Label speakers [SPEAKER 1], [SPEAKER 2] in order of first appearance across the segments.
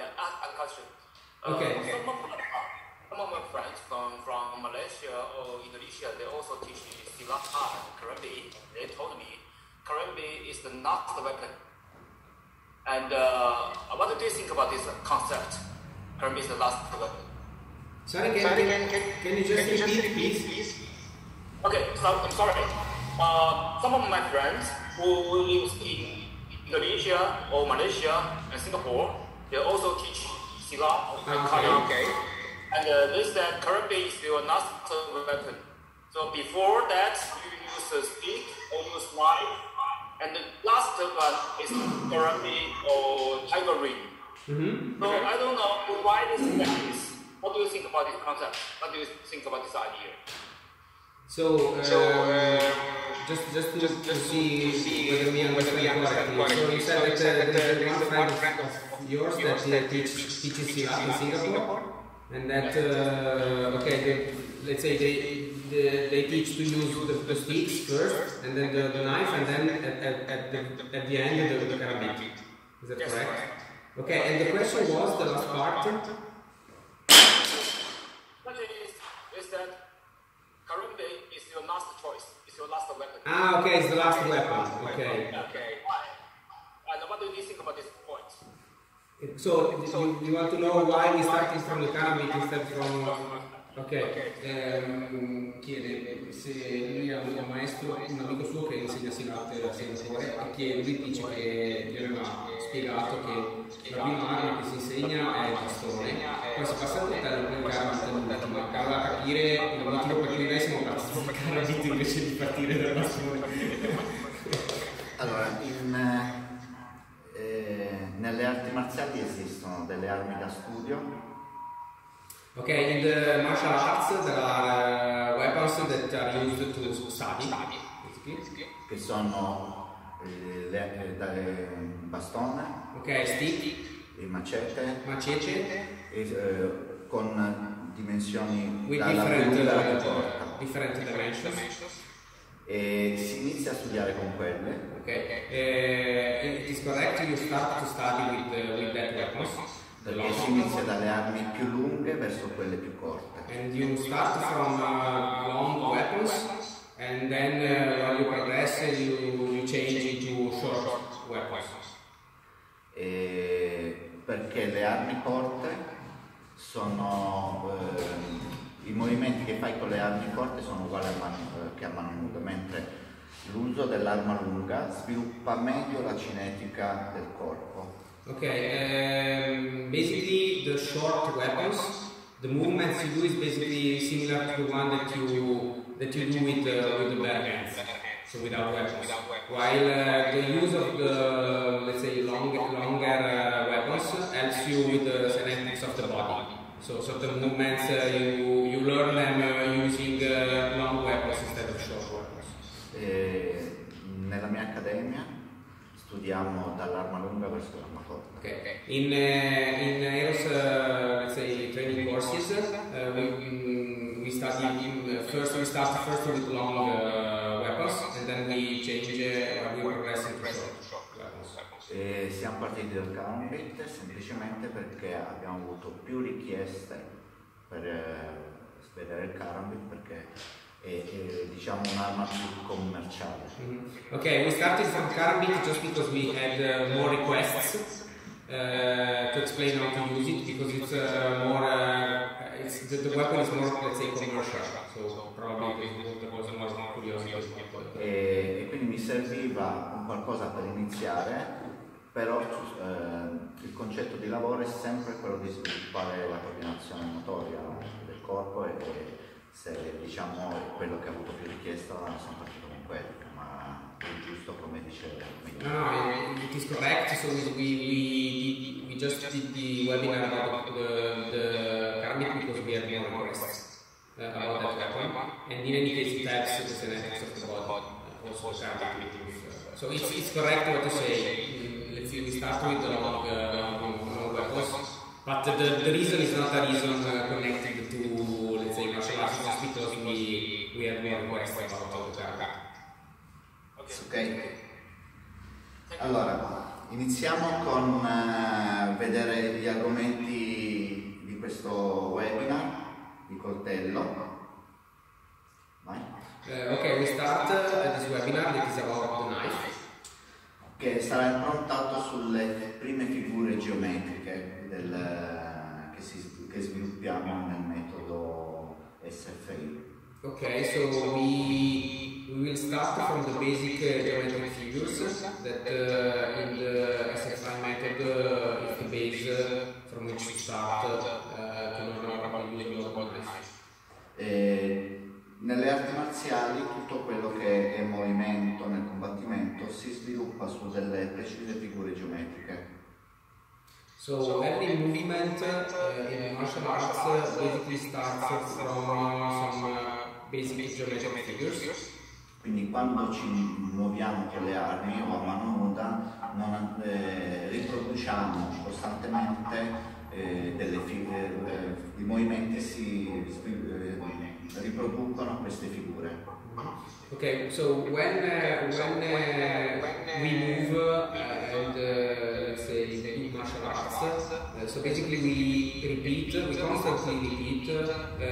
[SPEAKER 1] I question.
[SPEAKER 2] Okay.
[SPEAKER 1] Some of my friends from Malaysia or Indonesia, they also teach Silat Karate. They told me Karate is the last weapon. And what do you think about this concept? Karate is the last weapon.
[SPEAKER 2] Sorry, can you just repeat, please?
[SPEAKER 1] Okay, so I'm sorry. Some of my friends who live in Indonesia or Malaysia and Singapore, they also teach Silat and Karate.
[SPEAKER 2] Okay.
[SPEAKER 1] And they said karate is your last weapon. So before that, you use a stick or use knife. And the last one is karate or tiger ring. So I don't know why this is. What do you think about this concept? What do you think about this idea?
[SPEAKER 2] So, just to see whether we understand correctly. So you said that there is one friend of yours that teaches Silat in Singapore, and that let's say they teach to use the sticks first, and then the knife, and then at the end the karate. Is that correct? Okay. And the question was the last part.
[SPEAKER 1] Is that karate is your last choice? It's your last weapon.
[SPEAKER 2] Okay, it's the last weapon. Okay.
[SPEAKER 1] And what do you think about this point?
[SPEAKER 2] So you want to know why we started from the karate instead from... Ok, chiede se lui ha un maestro, un amico suo che insegna Silat a Singapore, e che lui dice che gli aveva spiegato che la prima arma che si insegna è il bastone, poi si passa al coltello e poi il karate, ma voleva capire il motivo per cui noi siamo partiti dal karate invece di partire dal bastone.
[SPEAKER 3] Allora, nelle arti marziali esistono delle armi da studio.
[SPEAKER 2] Okay, in the martial arts there are weapons that are used to study, basically.
[SPEAKER 3] Che sono bastone,
[SPEAKER 2] okay, stick,
[SPEAKER 3] e macete, con dimensioni dalla lunga alla corta.
[SPEAKER 2] Different dimensions.
[SPEAKER 3] E si inizia a studiare con quelle.
[SPEAKER 2] Okay, it is correct, you start to study with that weapons.
[SPEAKER 3] Perché si inizia dalle armi più lunghe verso quelle più corte.
[SPEAKER 2] And you start from long weapons, and then when you progress, you change into short weapons.
[SPEAKER 3] Perché le armi corte sono i movimenti che fai con le armi corte sono uguali che a mano nuda, mentre l'uso dell'arma lunga sviluppa meglio la cinetica del corpo.
[SPEAKER 2] Okay, basically the short weapons, the movements you do is basically similar to the one that you do with the bare hands, so without weapons. While the use of the, let's say, longer weapons helps you with the cymatics of the body. So certain movements you learn them using long weapons instead of short weapons.
[SPEAKER 3] Nella mia accademia studiamo dall'arma lunga verso l'arma corta.
[SPEAKER 2] Okay. In Eros, let's say, training courses, we study first with long weapons, and then we change, we progress into short weapons.
[SPEAKER 3] Siamo partiti dal Karambit semplicemente perché abbiamo avuto più richieste per vedere il Karambit, perché è diciamo un'arma più commerciale.
[SPEAKER 2] Okay, we started from Karambit just because we had more requests to explain how to use it, because it's more, the weapon is more, let's say, commercial, so probably there was more curiosity.
[SPEAKER 3] E quindi mi serviva un qualcosa per iniziare, però il concetto di lavoro è sempre quello di sviluppare la coordinazione motoria del corpo, e se diciamo è quello che ha avuto più richiesta sono partito con quello, ma è giusto come dice.
[SPEAKER 2] No, it is correct. So we just did the webinar about the Karambit because we had more requests about that weapon, and in any case it helps the cymatics of the body, also Karambit. So it's correct what you say. Let's say we start with the long weapons, but the reason is not a reason connected to, let's say, martial arts, just because we have more requests about the Karambit.
[SPEAKER 3] Ok. Allora, Iniziamo con vedere gli argomenti di questo webinar di coltello. Vai.
[SPEAKER 2] Okay, we start this webinar that is about the knife.
[SPEAKER 3] Che sarà improntato sulle prime figure geometriche che sviluppiamo nel metodo SFI.
[SPEAKER 2] Okay, so we will start from the basic geometric figures that in the SFI method is the base from which to start to learn about the use of the knife.
[SPEAKER 3] Nelle arti marziali tutto quello che è movimento nel combattimento si sviluppa su delle precise figure geometriche.
[SPEAKER 2] So every movement in martial arts basically starts from some basic geometric figures.
[SPEAKER 3] Quindi quando ci muoviamo con le armi o a mano nuda riproduciamo costantemente delle figure, i movimenti riproducono queste figure.
[SPEAKER 2] Okay, so when we move and let's say do martial arts, so basically we constantly repeat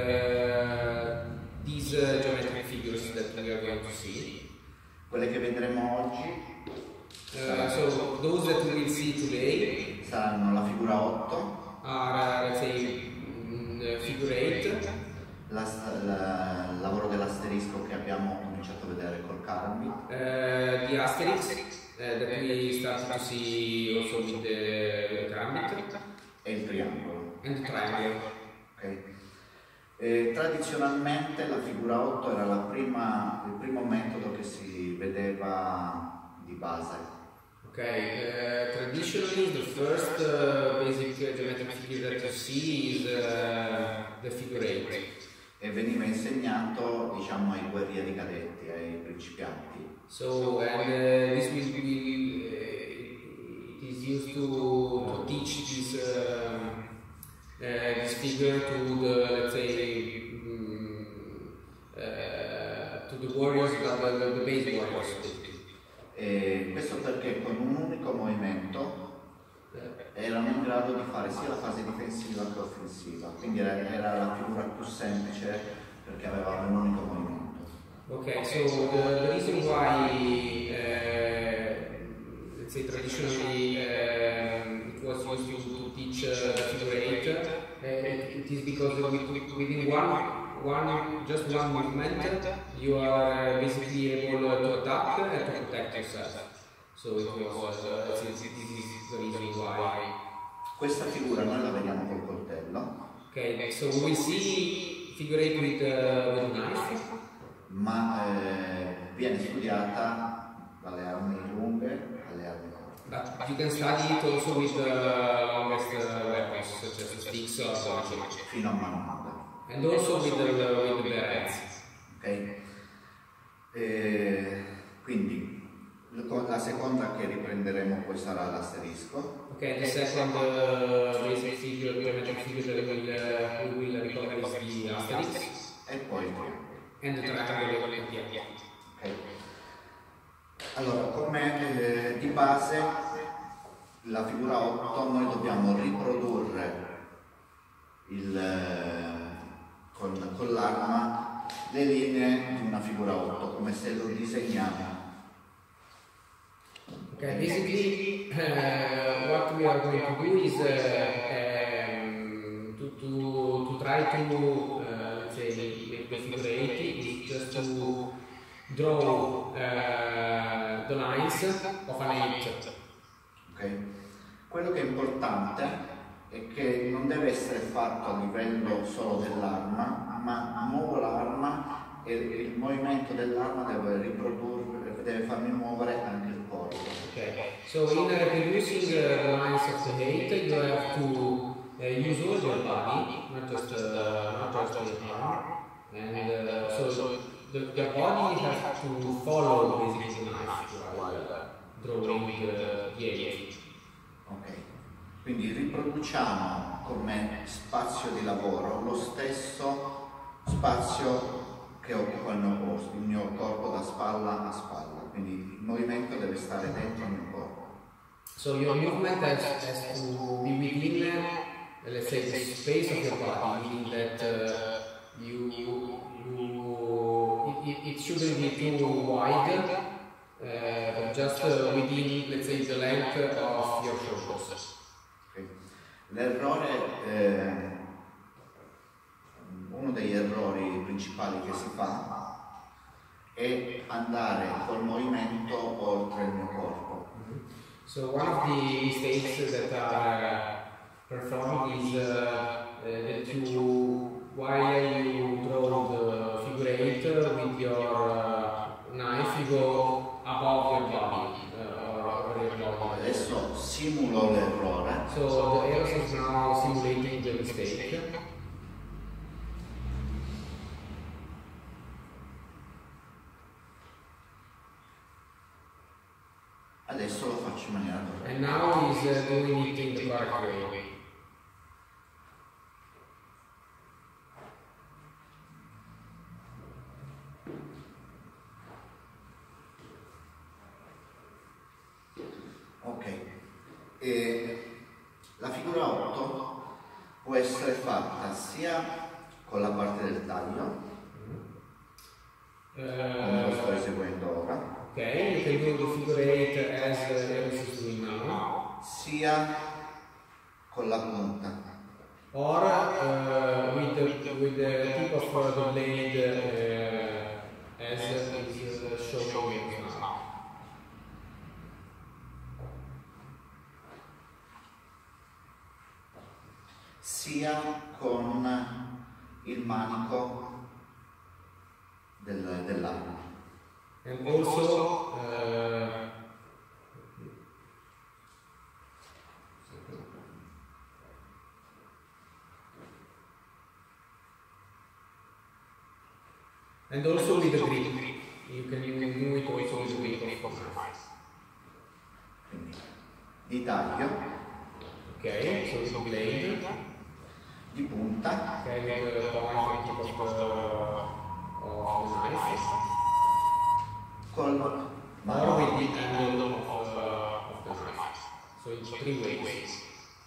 [SPEAKER 2] these geometric figures that we are going to see.
[SPEAKER 3] Quelle che vedremo oggi
[SPEAKER 2] so those that we will see today
[SPEAKER 3] saranno la figura 8,
[SPEAKER 2] are let's say figure 8.
[SPEAKER 3] Il lavoro dell'asterisco che abbiamo cominciato a vedere col Karambit.
[SPEAKER 2] The asterisk that we started to see also with the Karambit.
[SPEAKER 3] E il triangolo.
[SPEAKER 2] And the triangle.
[SPEAKER 3] Okay. Tradizionalmente la figura 8 era il primo metodo che si vedeva di base.
[SPEAKER 2] Okay, traditionally the first basic geometric figure that you see is the figure 8.
[SPEAKER 3] E veniva insegnato, diciamo, ai guerrieri cadetti, ai principianti.
[SPEAKER 2] So, and this it is used to teach this figure to the, let's say, to the warriors, the base warriors.
[SPEAKER 3] E questo perché con un unico movimento erano in grado di fare sia la fase difensiva che offensiva, quindi era la figura più semplice perché aveva un unico movimento.
[SPEAKER 2] Okay, so the reason why let's say traditionally it was used to teach the figure 8 it is because within just one movement you are basically able to attack and to protect yourself. So it was this is the reason why.
[SPEAKER 3] Questa figura noi la vediamo col coltello.
[SPEAKER 2] Okay, so we will see figure 8 with a knife.
[SPEAKER 3] Ma viene studiata dalle armi lunghe alle armi corte.
[SPEAKER 2] But you can study it also with the longest weapons, such as sticks or torches.
[SPEAKER 3] Fino a mano nuda.
[SPEAKER 2] And also with the bare hands.
[SPEAKER 3] Ok? Quindi la seconda che riprenderemo poi sarà l'asterisco.
[SPEAKER 2] Okay, the second basic figure, geometric figure that we will recover is the asterisk.
[SPEAKER 3] E poi il triangolo.
[SPEAKER 2] And the triangle at the end.
[SPEAKER 3] Okay. Allora, come di base la figura 8 noi dobbiamo riprodurre con l'arma le linee di una figura 8, come se lo disegniamo.
[SPEAKER 2] Okay, basically what we are going to do is to try to let's say make the figure 8 is just to draw the lines of an 8.
[SPEAKER 3] Okay. Quello che è importante è che non deve essere fatto a livello solo dell'arma, ma muovo l'arma e il movimento dell'arma deve farmi muovere anche il corpo.
[SPEAKER 2] Okay. So in reproducing the lines of the 8 you have to use all your body, not just the arm, and so the body has to follow basically the knife while drawing the 8.
[SPEAKER 3] Ok, quindi riproduciamo come spazio di lavoro lo stesso spazio che occupa il mio corpo da spalla a spalla, quindi il movimento deve stare dentro il mio corpo.
[SPEAKER 2] So your movement has to be within, let's say, the space of your body, meaning that it shouldn't be too wide, but just within, let's say, the length of your shoulders.
[SPEAKER 3] Okay. L'errore, uno degli errori principali che si fa è andare col movimento oltre il mio corpo.
[SPEAKER 2] So one of the mistakes that are performed is that while you draw the figure eight with your knife, you go above your body or over your body.
[SPEAKER 3] Adesso simulo l'errore.
[SPEAKER 2] So the Eros is now simulating the mistake.
[SPEAKER 3] Adesso lo faccio in maniera corretta.
[SPEAKER 2] And now he's doing it in the correct way.
[SPEAKER 3] Ok, e la figura 8 può essere fatta sia con la parte del taglio, come lo sto eseguendo ora,
[SPEAKER 2] Okay, you can do the figure eight as Eros is doing now,
[SPEAKER 3] sia con la punta.
[SPEAKER 2] or with the tip of the blade as is showing now.
[SPEAKER 3] Sia con il manico dell'arma.
[SPEAKER 2] And also with the grip. You can do it also with the grip of knife.
[SPEAKER 3] Quindi di taglio,
[SPEAKER 2] Okay, so with the blade.
[SPEAKER 3] di punta,
[SPEAKER 2] Okay, with the point and tip of the knife.
[SPEAKER 3] col
[SPEAKER 2] Or
[SPEAKER 3] manico.
[SPEAKER 2] with the angle of the knife. So in 3 ways.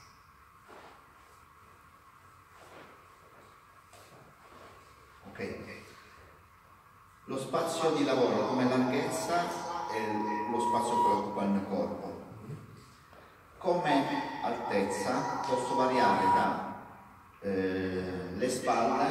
[SPEAKER 3] Ok. Lo spazio di lavoro come larghezza è lo spazio che occupa il mio corpo. Come altezza posso variare da le spalle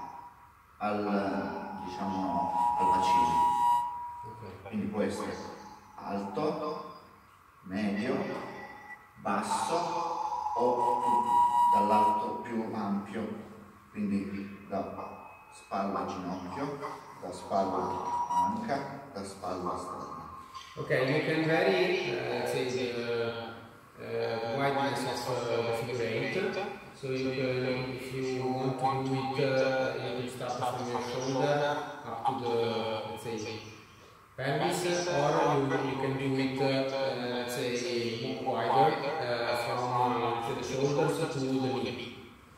[SPEAKER 3] al, diciamo, al bacino. Quindi può essere alto, medio, basso o dall'alto più ampio, quindi da spalla a ginocchio, da spalla a anca, da spalla a stella.
[SPEAKER 2] Okay, you can vary, say, the wideness of the figure eight. So you can, if you want to do it, you can start from your shoulder up to the, let's say, pelvis, or you can do it, let's say, more wider, from the shoulders to the knee.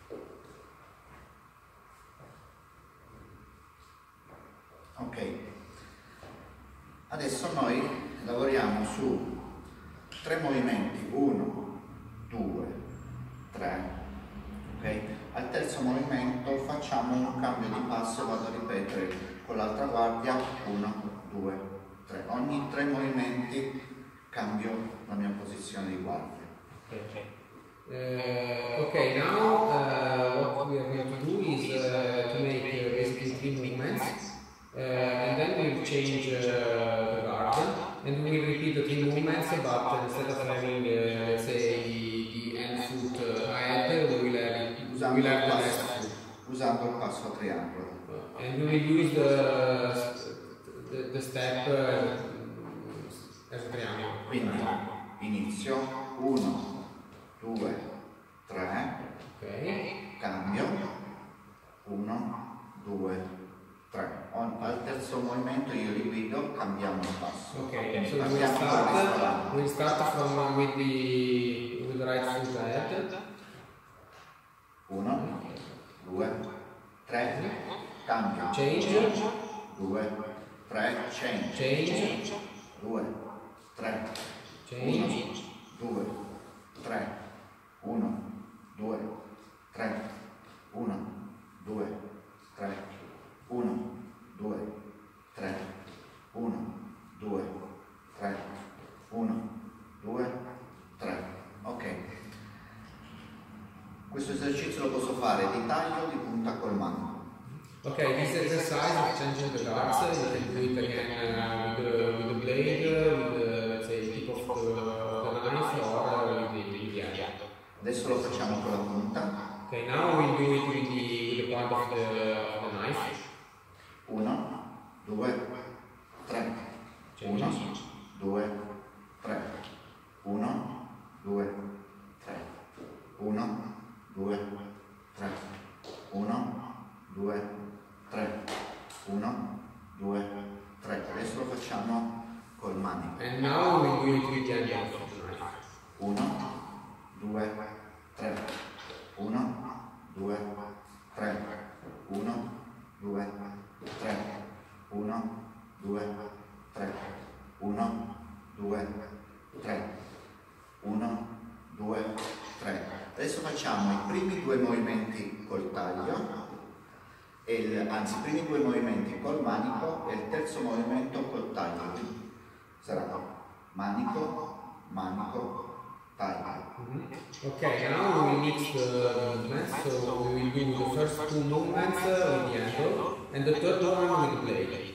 [SPEAKER 3] Ok, adesso noi lavoriamo su 3 movimenti, 1, 2, 3, ok? Al terzo movimento facciamo un cambio di passo e vado a ripetere con l'altra guardia 1, 2, 3. Ogni 3 movimenti cambio la mia posizione di guardia.
[SPEAKER 2] Okay, now what we are going to do is to make basically 3 movements. And then we'll change the guard, and we will repeat the 3 movements, but instead of having, let's say, the end foot ahead, we will have the left foot.
[SPEAKER 3] Usando il passo a triangolo.
[SPEAKER 2] And we will use the step as a triangle.
[SPEAKER 3] Quindi inizio 1, 2, 3,
[SPEAKER 2] Okay.
[SPEAKER 3] cambio 1, 2, 3. Al terzo movimento io li guido, cambiamo il passo.
[SPEAKER 2] Okay, so we'll start from with the right foot ahead.
[SPEAKER 3] 1, 2, 3, cambio.
[SPEAKER 2] Change.
[SPEAKER 3] 2, 3, change.
[SPEAKER 2] 2,
[SPEAKER 3] 2, 3,
[SPEAKER 2] change.
[SPEAKER 3] 1, 2, 3, 1, 2, 3, 1, 2, 3, 1, 2, 3, 1, 2, 3, 1, 2, 3. Ok. Questo esercizio lo posso fare di taglio o di punta col manico.
[SPEAKER 2] Okay, this exercise of changing the darts, you can do it again with the blade, with the, let's say, tip of the knife, or with the end.
[SPEAKER 3] Adesso lo facciamo con la punta.
[SPEAKER 2] Okay, now we'll do it with the point of the knife.
[SPEAKER 3] 1, 2, 3. 1, 2, 3. 1, 2, 3. 1, 2, 3. 1, 2, 3. 1, 2, 3. Adesso lo facciamo col manico.
[SPEAKER 2] And now we'll do it with the end of the knife.
[SPEAKER 3] 1, 2, 3. 1, 2, 3. 1, 2, 3. 1, 2, 3. 1, 2, 3. 1, 2, 3. Adesso facciamo i primi due movimenti col taglio, anzi i primi due movimenti col manico e il terzo movimento col taglio. Quindi sarà manico, manico, taglio.
[SPEAKER 2] Okay, now we mix the movements, so we will do the first two movements with the handle and the third one with the blade.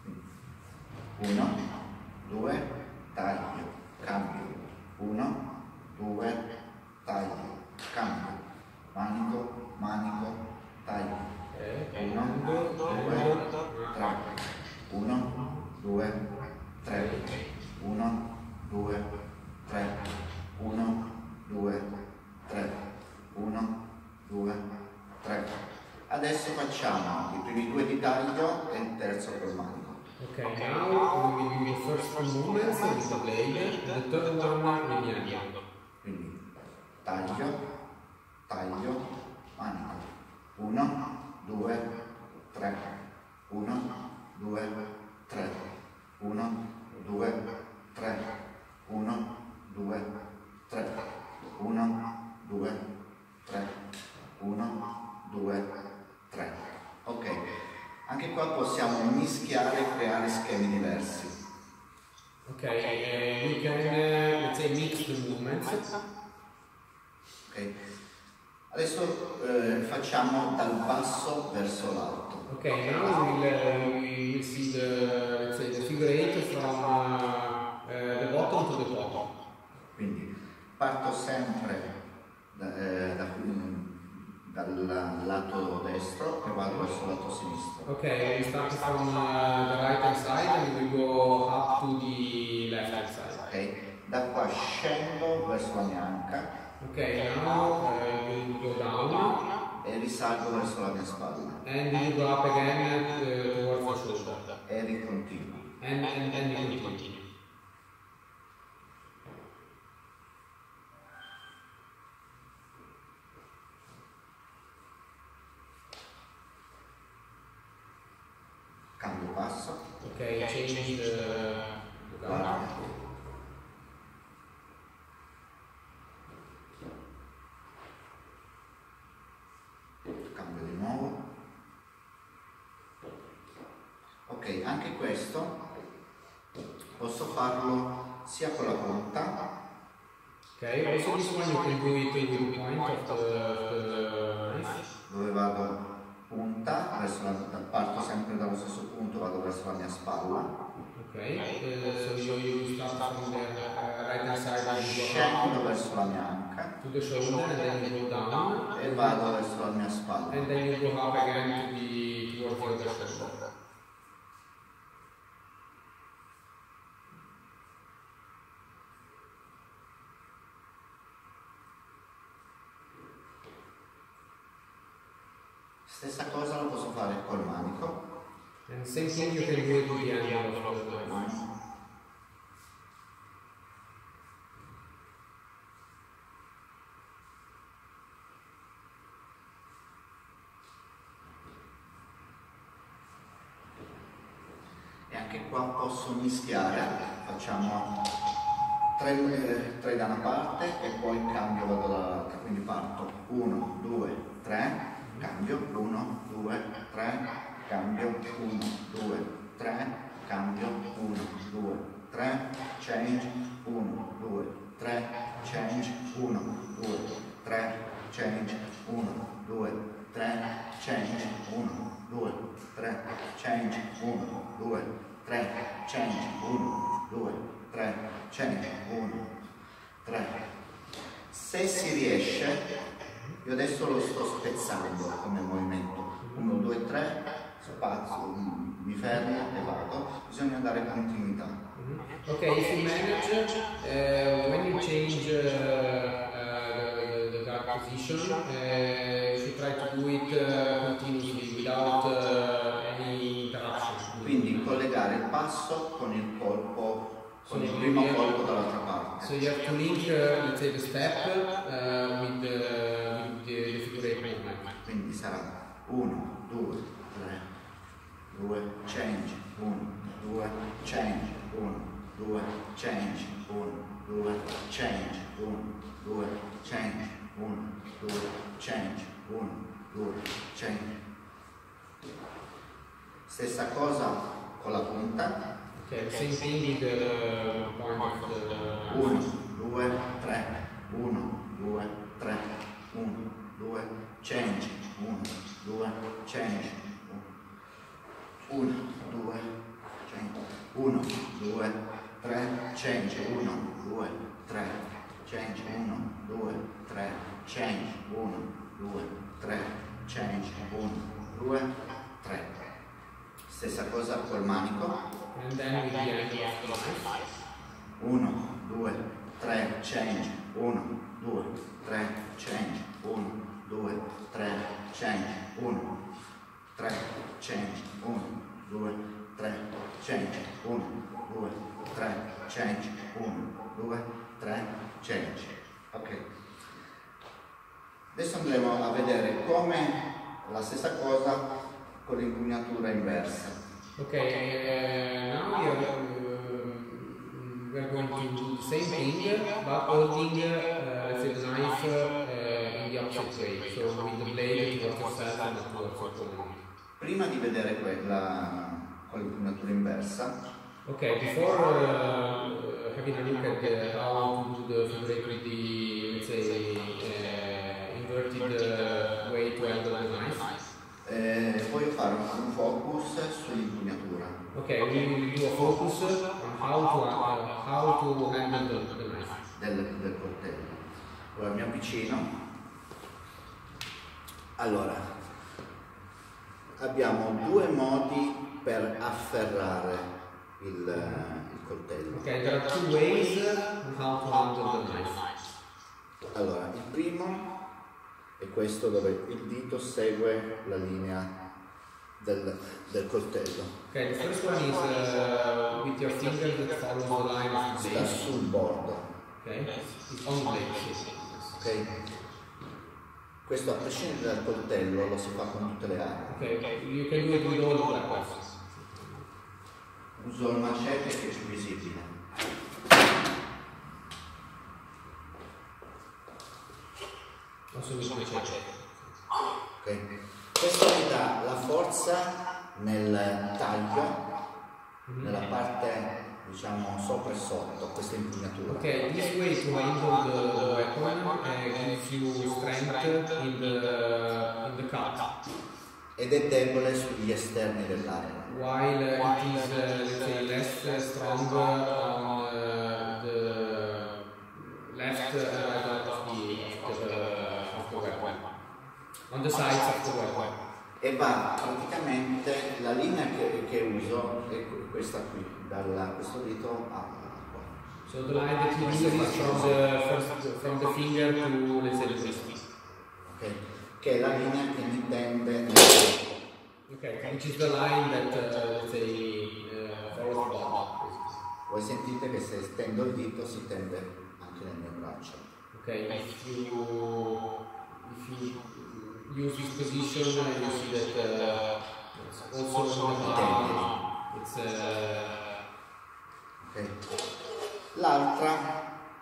[SPEAKER 3] 1, 2, taglio, cambio. 1, 2, taglio, cambio. Manico, manico, taglio. 1, 2, 3. 1, 2, 3. 1, 2, 3. 1, 2, 3. 1, 2, 3. Adesso facciamo i primi due di taglio e il terzo col manico.
[SPEAKER 2] Okay, now we will do the first two movements with the blade and the third one with the handle.
[SPEAKER 3] Quindi taglio, taglio, manico. 1, 2, 3. 1, 2, 3. 1, 2, 3. 1, 2, 3. 1, 2, 3. 1, 2, 3. Ok, anche qua possiamo mischiare e creare schemi diversi.
[SPEAKER 2] Okay, we can, let's say, mix the movements.
[SPEAKER 3] Ok, adesso facciamo dal basso verso l'alto.
[SPEAKER 2] Okay, now we will see the, let's say, the figure eight from the bottom to the top.
[SPEAKER 3] Quindi parto sempre dal lato destro e vado verso il lato sinistro.
[SPEAKER 2] Okay, we start from the right hand side and we go up to the left hand side.
[SPEAKER 3] Ok, da qua scendo verso la mia anca
[SPEAKER 2] Okay, now you go down
[SPEAKER 3] e risalgo verso la mia spalla
[SPEAKER 2] and you go up again towards the shoulder.
[SPEAKER 3] e ricontinuo.
[SPEAKER 2] And then you continue.
[SPEAKER 3] Cambio passo,
[SPEAKER 2] Okay, change the guard.
[SPEAKER 3] cambio di nuovo. Ok, anche questo posso farlo sia con la punta,
[SPEAKER 2] Okay, also this one you can do it with the point of the knife.
[SPEAKER 3] dove vado punta, parto sempre dallo stesso punto, vado verso la mia spalla,
[SPEAKER 2] Okay, so you start from the right hand side and you go
[SPEAKER 3] scendo verso la mia anca
[SPEAKER 2] to the shoulder and then you go down
[SPEAKER 3] e vado verso la mia spalla.
[SPEAKER 2] and then you go up again towards the shoulder.
[SPEAKER 3] Stessa cosa lo posso fare col manico.
[SPEAKER 2] And same thing you can do it with the handle of the knife.
[SPEAKER 3] E anche qua posso mischiare, facciamo 3 da una parte e poi cambio, vado dall'altra, quindi parto 1, 2, 3, cambio, 1, 2, 3, cambio, 1, 2, 3, cambio, 1, 2, 3, change, 1, 2, 3, change, 1, 2, 3, change, 1, 2, 3, change, 1, 2, 3, change, 1, 2, 3, change, 1, 2, 3, change, 1, 3. Se si riesce, io adesso lo sto spezzando come movimento, 1, 2, 3, spazio, mi fermo e vado, bisogna dare continuità.
[SPEAKER 2] Okay, if you manage, when you change the guard position, you should try to do it continuously without any interruption.
[SPEAKER 3] Quindi collegare il passo con il colpo, con il primo colpo dall'altra parte.
[SPEAKER 2] So you have to link, let's say, the step with the figure 8 movement.
[SPEAKER 3] Quindi sarà 1, 2, 3, 2, change, 1, 2, change, 1, 2, change, 1, 2, change, 1, 2, change, 1, 2, change, 1, 2, change. Stessa cosa con la punta.
[SPEAKER 2] Okay, same thing with the point of the...
[SPEAKER 3] 1, 2, 3, 1, 2, 3, 1, 2, change, 1, 2, change, 1, 2, change, 1, 2, 3, change, 1, 2, 3, change, 1, 2, 3, change, 1, 2, 3, change, 1, 2, 3. Stessa cosa col manico.
[SPEAKER 2] And then with the end of the knife.
[SPEAKER 3] 1, 2, 3, change, 1, 2, 3, change, 1, 2, 3, change, 1, 3, change, 1, 2, 3, change, 1, 2, 3, change, 1, 2, 3, change. Ok. Adesso andremo a vedere come la stessa cosa con l'impugnatura inversa.
[SPEAKER 2] Okay, now we are going to do the same thing, but holding, let's say, the knife in the opposite way, so with the blade towards yourself and not towards your opponent.
[SPEAKER 3] Prima di vedere quella con l'impugnatura inversa,
[SPEAKER 2] okay, before having a look at how to do the figure 8 with the, let's say, inverted way to handle the knife,
[SPEAKER 3] voglio fare un focus sull'impugnatura.
[SPEAKER 2] okay, we will do a focus on how to handle the knife.
[SPEAKER 3] Del coltello. Allora mi avvicino. Allora, abbiamo due modi per afferrare il coltello.
[SPEAKER 2] Okay, there are two ways on how to handle the knife.
[SPEAKER 3] Allora, il primo è questo dove il dito segue la linea del coltello.
[SPEAKER 2] Okay, the first one is with your finger that follows the line of the
[SPEAKER 3] Sta
[SPEAKER 2] blade.
[SPEAKER 3] sul bordo.
[SPEAKER 2] Okay, it's on the blade. Yes.
[SPEAKER 3] Ok? Questo a prescindere dal coltello lo si fa con tutte le armi.
[SPEAKER 2] Okay, you can do it with all the weapons.
[SPEAKER 3] Uso il macete che è più visibile.
[SPEAKER 2] Also with machete.
[SPEAKER 3] Ok? Questo mi dà la forza nel taglio, nella parte diciamo sopra e sotto, questa impugnatura.
[SPEAKER 2] Okay, this way to handle the weapon gives you strength in the cut,
[SPEAKER 3] Ed è debole sugli esterni dell'arma.
[SPEAKER 2] while it is, let's say, less strong on the left and right of the weapon, on the sides of the weapon.
[SPEAKER 3] E va praticamente, la linea che uso è questa qui, da questo dito a qua.
[SPEAKER 2] So the line that you use is from the finger to, let's say, the wrist.
[SPEAKER 3] Ok? Che è la linea che mi tende
[SPEAKER 2] Okay, which is the line that, let's say, follows the body.
[SPEAKER 3] Voi sentite che se stendo il dito si tende anche nel mio braccio.
[SPEAKER 2] Okay, if you use this position, you see that also in the palm, it's
[SPEAKER 3] Ok? L'altra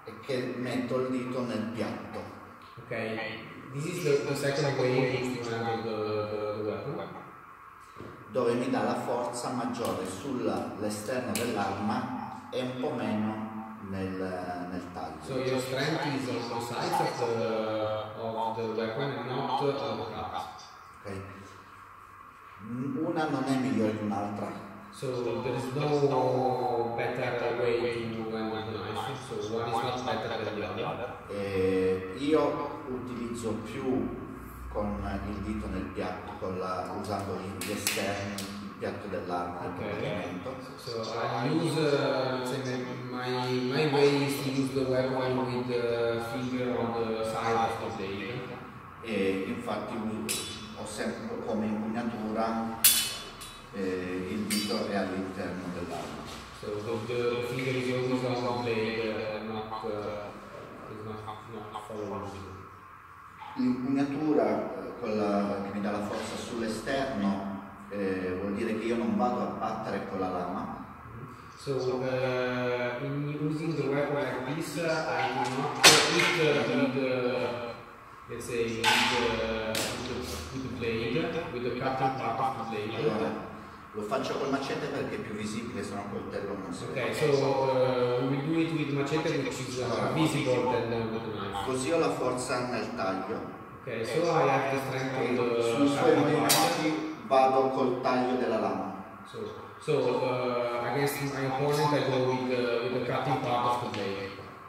[SPEAKER 3] e che metto il dito nel piatto.
[SPEAKER 2] Okay, this is the second way in which to handle the weapon.
[SPEAKER 3] Dove mi dà la forza maggiore sull'esterno dell'arma e un po' meno nel taglio.
[SPEAKER 2] So your strength is on the sides of the weapon and not on the cut.
[SPEAKER 3] Okay. Una non è migliore di un'altra.
[SPEAKER 2] So there is no better way to handle the knife. So one is not better than the other.
[SPEAKER 3] Io utilizzo più con il dito nel piatto, usando gli esterni, il piatto dell'arma, il combattimento.
[SPEAKER 2] So I use, let's say, my way is to use the weapon with the finger on the side of the blade.
[SPEAKER 3] E infatti ho sempre come impugnatura il dito è all'interno dell'arma.
[SPEAKER 2] So the finger is always on the blade, not following.
[SPEAKER 3] L'impugnatura, quella che mi dà la forza sull'esterno, vuol dire che io non vado a battere con la lama.
[SPEAKER 2] So in using the weapon like this, I do not hit let's say with the blade, with the cutting part of the blade.
[SPEAKER 3] Allora, lo faccio col macete perché è più visibile, se no col coltello non si vede.
[SPEAKER 2] Okay, so we do it with machete, which is visible than with the knife.
[SPEAKER 3] Così ho la forza nel taglio.
[SPEAKER 2] Okay, so I have the strength on the
[SPEAKER 3] sui suoi movimenti vado col taglio della lama.
[SPEAKER 2] So against my opponent I go with the cutting part of the blade.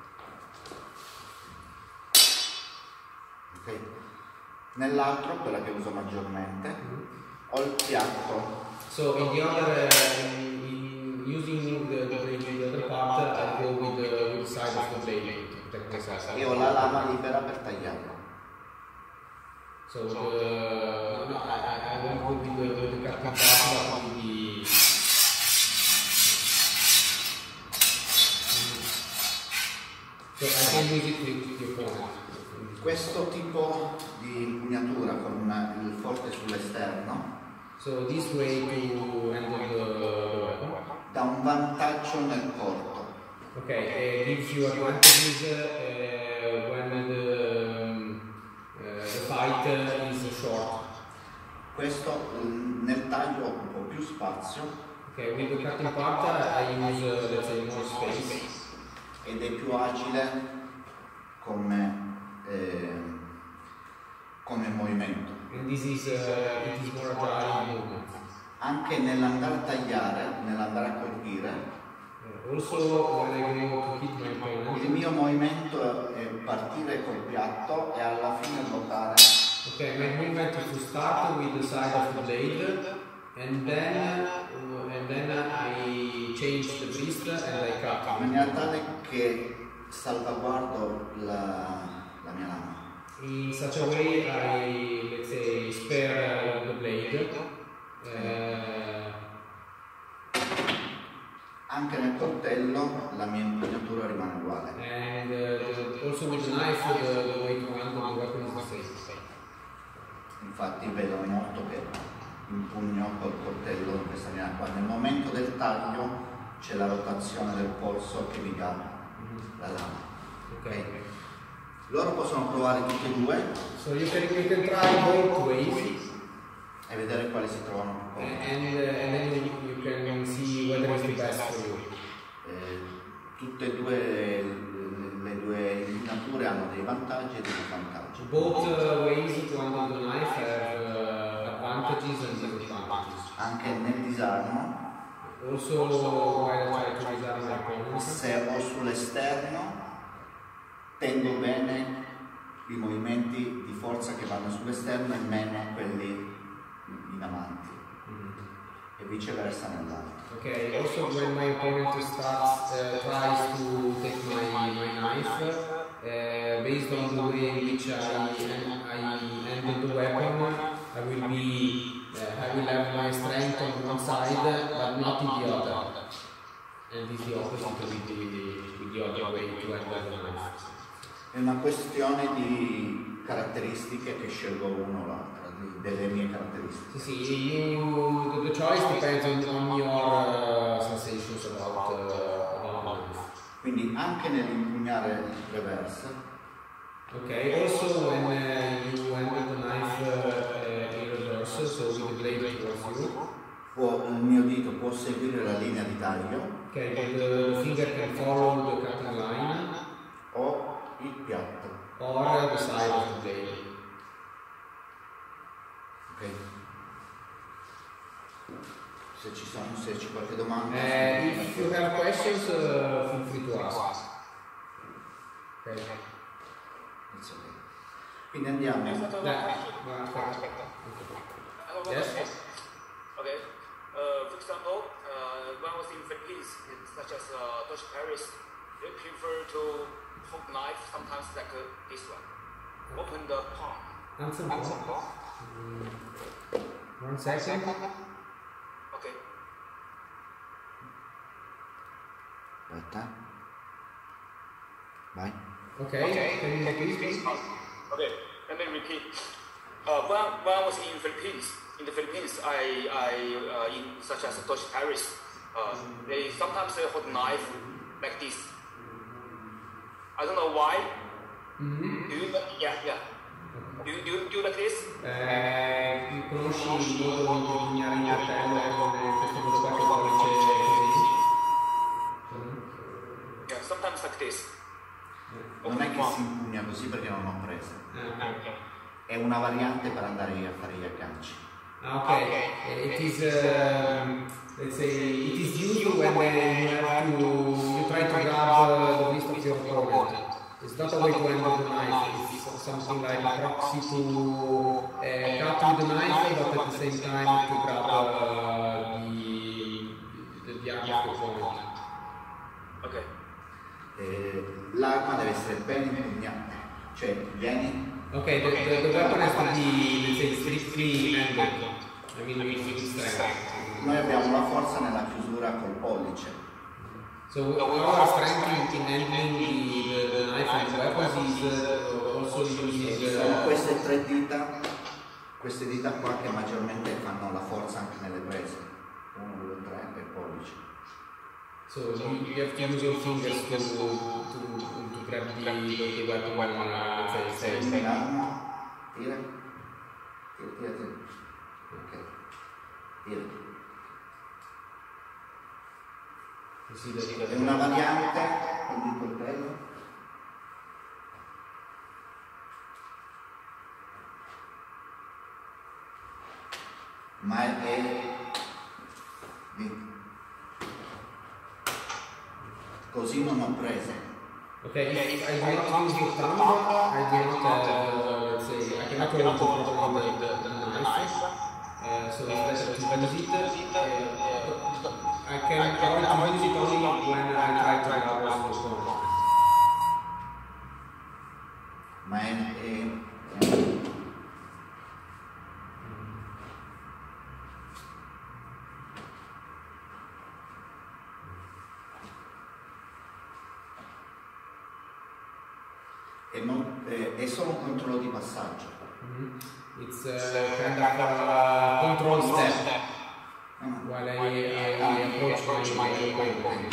[SPEAKER 3] Okay. Nell'altro, quella che uso maggiormente, ho il piatto.
[SPEAKER 2] So in the other, using the blade in the other part, I go with the side of the blade to protect myself.
[SPEAKER 3] E ho la lama libera per tagliarlo.
[SPEAKER 2] So I won't go with the cutting part, but with the... So I can use it with the opponent.
[SPEAKER 3] Questo tipo di impugnatura con il forte sull'esterno,
[SPEAKER 2] so this way to handle the weapon,
[SPEAKER 3] dà un vantaggio nel corto.
[SPEAKER 2] Okay, gives you advantages when the fight is short.
[SPEAKER 3] Questo nel taglio occupa più spazio.
[SPEAKER 2] Okay, with the cutting part I use let's say more space.
[SPEAKER 3] Ed è più agile come movimento.
[SPEAKER 2] And this is it is more agile movement.
[SPEAKER 3] Anche nell'andare a tagliare, nell'andare a colpire,
[SPEAKER 2] also when I go to hit my opponent,
[SPEAKER 3] il mio movimento è partire col piatto e alla fine ruotare.
[SPEAKER 2] Okay, my movement is to start with the side of the blade and then I change the wrist and I cut.
[SPEAKER 3] In maniera tale che salvaguardo la mia lama.
[SPEAKER 2] In such a way I, let's say, spare the blade.
[SPEAKER 3] Anche nel coltello la mia impugnatura rimane uguale.
[SPEAKER 2] And also with the knife the way to handle the weapon is the same.
[SPEAKER 3] Infatti vedo molto che impugno col coltello in questa maniera qua. Nel momento del taglio c'è la rotazione del polso che mi dà la lama.
[SPEAKER 2] Okay.
[SPEAKER 3] Loro possono provare tutti e due.
[SPEAKER 2] So you can try both ways
[SPEAKER 3] E vedere quali si trovano più comodi.
[SPEAKER 2] and then you can see whether it's the best for you.
[SPEAKER 3] Tutte e due le due impugnature hanno dei vantaggi e dei svantaggi.
[SPEAKER 2] Both ways to handle the knife have advantages and disadvantages.
[SPEAKER 3] Anche nel disarmo,
[SPEAKER 2] Also, while I try to disarm my opponent,
[SPEAKER 3] se ho sull'esterno, tengo bene i movimenti di forza che vanno sull'esterno e meno quelli in avanti, e viceversa nell'altro.
[SPEAKER 2] okay, also when my opponent tries to take my knife, based on the way in which I handle the weapon, I will have my strength on one side, but not in the other. And this is the opposite with the other way to handle the knife.
[SPEAKER 3] È una questione di caratteristiche che scelgo uno o l'altra, delle mie caratteristiche.
[SPEAKER 2] See, the choice depends on your sensations about knife.
[SPEAKER 3] Quindi anche nell'impugnatura impugnare reverse.
[SPEAKER 2] Okay, also when you angle the knife in reverse, so with the blade towards you.
[SPEAKER 3] Il mio dito può seguire la linea di taglio.
[SPEAKER 2] Okay, the finger can follow the cutting line.
[SPEAKER 3] O il piatto.
[SPEAKER 2] Or the side of the blade.
[SPEAKER 3] Ok. Se c'è qualche domanda.
[SPEAKER 2] If you have questions, feel free to ask. Okay.
[SPEAKER 3] It's okay. Quindi andiamo.
[SPEAKER 1] Yes. Okay. For example, when I was in Philippines, such as Dutch Paris, they prefer to hold knife sometimes like this one. Open the palm.
[SPEAKER 2] Answer one. 1 second.
[SPEAKER 1] Okay.
[SPEAKER 3] Aspetta. Vai.
[SPEAKER 2] Okay. Can you repeat, please?
[SPEAKER 1] Okay. Let me repeat. When I was in the Philippines, I in such as Dutch Paris, they sometimes hold knife like this. I don't know why.
[SPEAKER 2] Mm-hmm.
[SPEAKER 1] Do you? Yeah. Do like this?
[SPEAKER 2] Conosci il modo di impugnare il coltello con questo modo qua che pollice così?
[SPEAKER 1] Yeah, sometimes like this.
[SPEAKER 3] Non è che si impugna così perché non ho preso. È una variante per andare a fare gli agganci.
[SPEAKER 2] Okay. It is, let's say, it is used when you try to grab the wrist of your opponent. It's not a way to handle the knife. It's something like proxy to cut with the knife, but at the same time to grab the arm of the opponent.
[SPEAKER 1] Okay.
[SPEAKER 3] L'arma deve essere ben impugnata. Cioè, vieni.
[SPEAKER 2] Okay, the weapon has to be, let's say, strictly angled. I mean, with strength.
[SPEAKER 3] Noi abbiamo la forza nella chiusura col pollice.
[SPEAKER 2] So our strength in handling the knife and the weapons is also using.
[SPEAKER 3] Sono queste dita qua che maggiormente fanno la forza anche nelle prese. 1, 2, 3 e pollice.
[SPEAKER 2] So you have to use your fingers to grab the weapon when let's say stay.
[SPEAKER 3] Tira. Ok. Tira. È una variante di coltello. Ma così non ho preso.
[SPEAKER 2] Okay, if I do not use the thumb, I do not let's say, I cannot hold properly the knife. So it's better to use it. I can use it only when I try to grab the stone.
[SPEAKER 3] Ma è solo un controllo di passaggio.
[SPEAKER 2] It's kind of control step while I approach my opponent.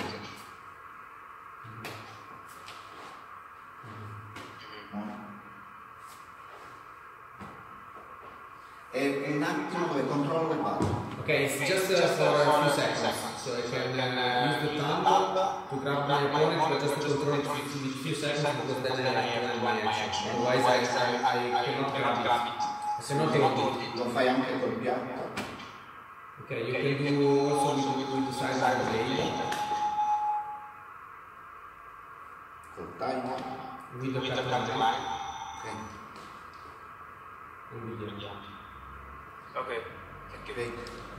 [SPEAKER 3] È un attimo dove controllo e vado.
[SPEAKER 2] Okay, it's just for a few seconds, so I can use the thumb to grab my opponent, but just to control it for a few seconds because then I have to land my action. Otherwise I cannot grab it. Se no
[SPEAKER 3] lo fai anche col piatto.
[SPEAKER 2] Okay, you can do also with the side of the blade.
[SPEAKER 3] Col taglio.
[SPEAKER 2] With the cutting line.
[SPEAKER 1] Okay.
[SPEAKER 3] Okay.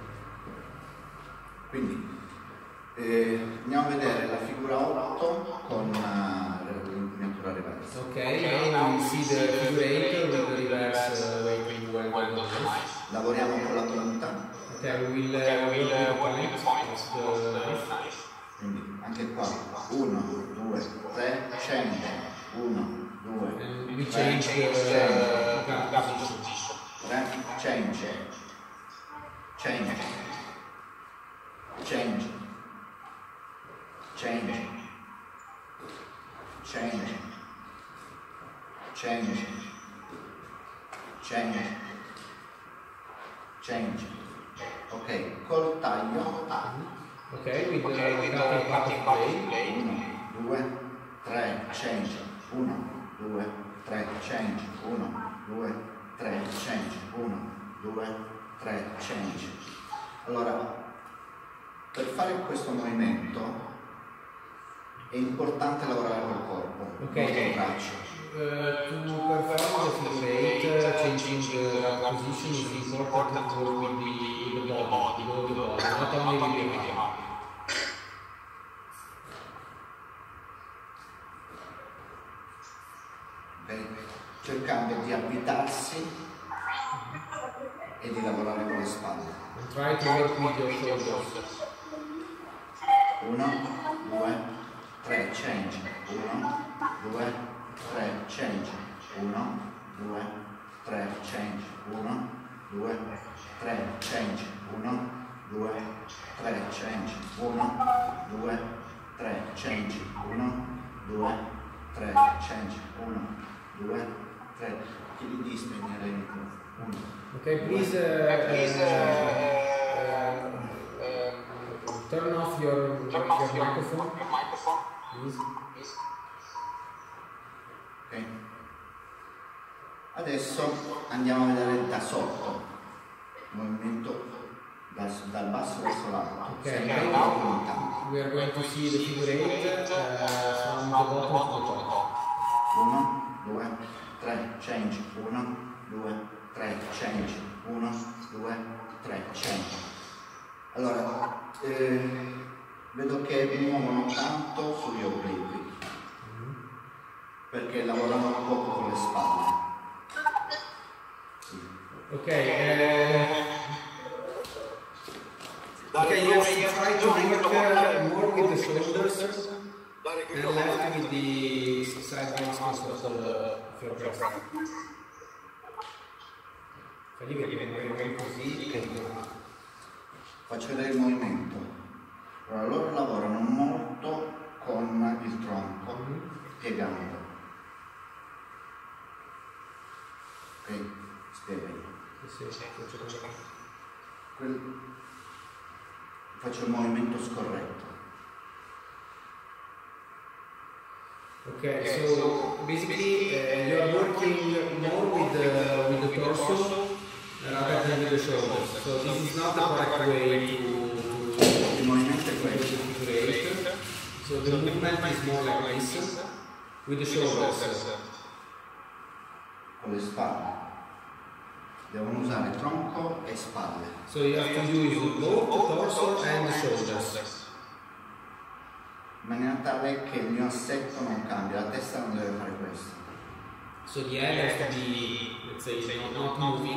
[SPEAKER 3] Quindi andiamo a vedere la figura 8 con l'impugnatura reverse.
[SPEAKER 2] Ok, now we see the figure 8 with the reverse way to weld the knife.
[SPEAKER 3] Lavoriamo con la punta.
[SPEAKER 2] Ok, we will work the point of the knife.
[SPEAKER 3] Quindi anche qua 1, 2, 3, change. 1, 2,
[SPEAKER 2] and we change the guard position.
[SPEAKER 3] 3, change. Change. Change. Change. Change. change. Ok, col taglio.
[SPEAKER 2] Ok, with the cutting part of play.
[SPEAKER 3] 1, 2, 3, change. 1, 2, 3, change. 1, 2, 3, change. 1, 2, 3, change. Allora, per fare questo movimento è importante lavorare col corpo, col braccio.
[SPEAKER 2] To perform the figure eight, changing the position is important to work with the body, not only with the arm.
[SPEAKER 3] Okay. Cercando di avvitarsi e di lavorare con le spalle.
[SPEAKER 2] And try to work with your shoulders.
[SPEAKER 3] 1, 2, 3, change. 1, 2, 3, change. 1, 2, 3, change. 1, 2, 3, change. 1, 2, 3, change. 1, 2, 3, change. 1, 2, 3, change. 1, 2, 3. Chi li dispegnere il microfono?
[SPEAKER 2] Okay, please turn off your microphone. Please.
[SPEAKER 3] Ok. Adesso andiamo a vedere da sotto, movimento dal basso verso l'alto.
[SPEAKER 2] Okay, now we are going to see the figure eight from the bottom to the top.
[SPEAKER 3] 1, 2, 3, change. 1, 2, 3, change. 1, 2, 3, change. Allora, vedo che muovono tanto sugli obliqui, perché lavorano poco con le spalle.
[SPEAKER 2] Okay, you try to work more with the shoulders and left with the side muscles of your breast. Fagli vedere così.
[SPEAKER 3] Faccio vedere il movimento. Allora, loro lavorano molto con il tronco, piegando. Ok, spiega io. Faccio il movimento scorretto.
[SPEAKER 2] Okay, so basically you are working more with the torso rather than with the shoulders. So this is not the correct way to
[SPEAKER 3] Il movimento è questo.
[SPEAKER 2] figure eight. So the movement is more like this with the shoulders.
[SPEAKER 3] Con le spalle. Devono usare tronco e spalle.
[SPEAKER 2] So you have to use both the torso and the shoulders.
[SPEAKER 3] In maniera tale che il mio assetto non cambia, la testa non deve fare questo.
[SPEAKER 2] So the head has to be, let's say, not moving.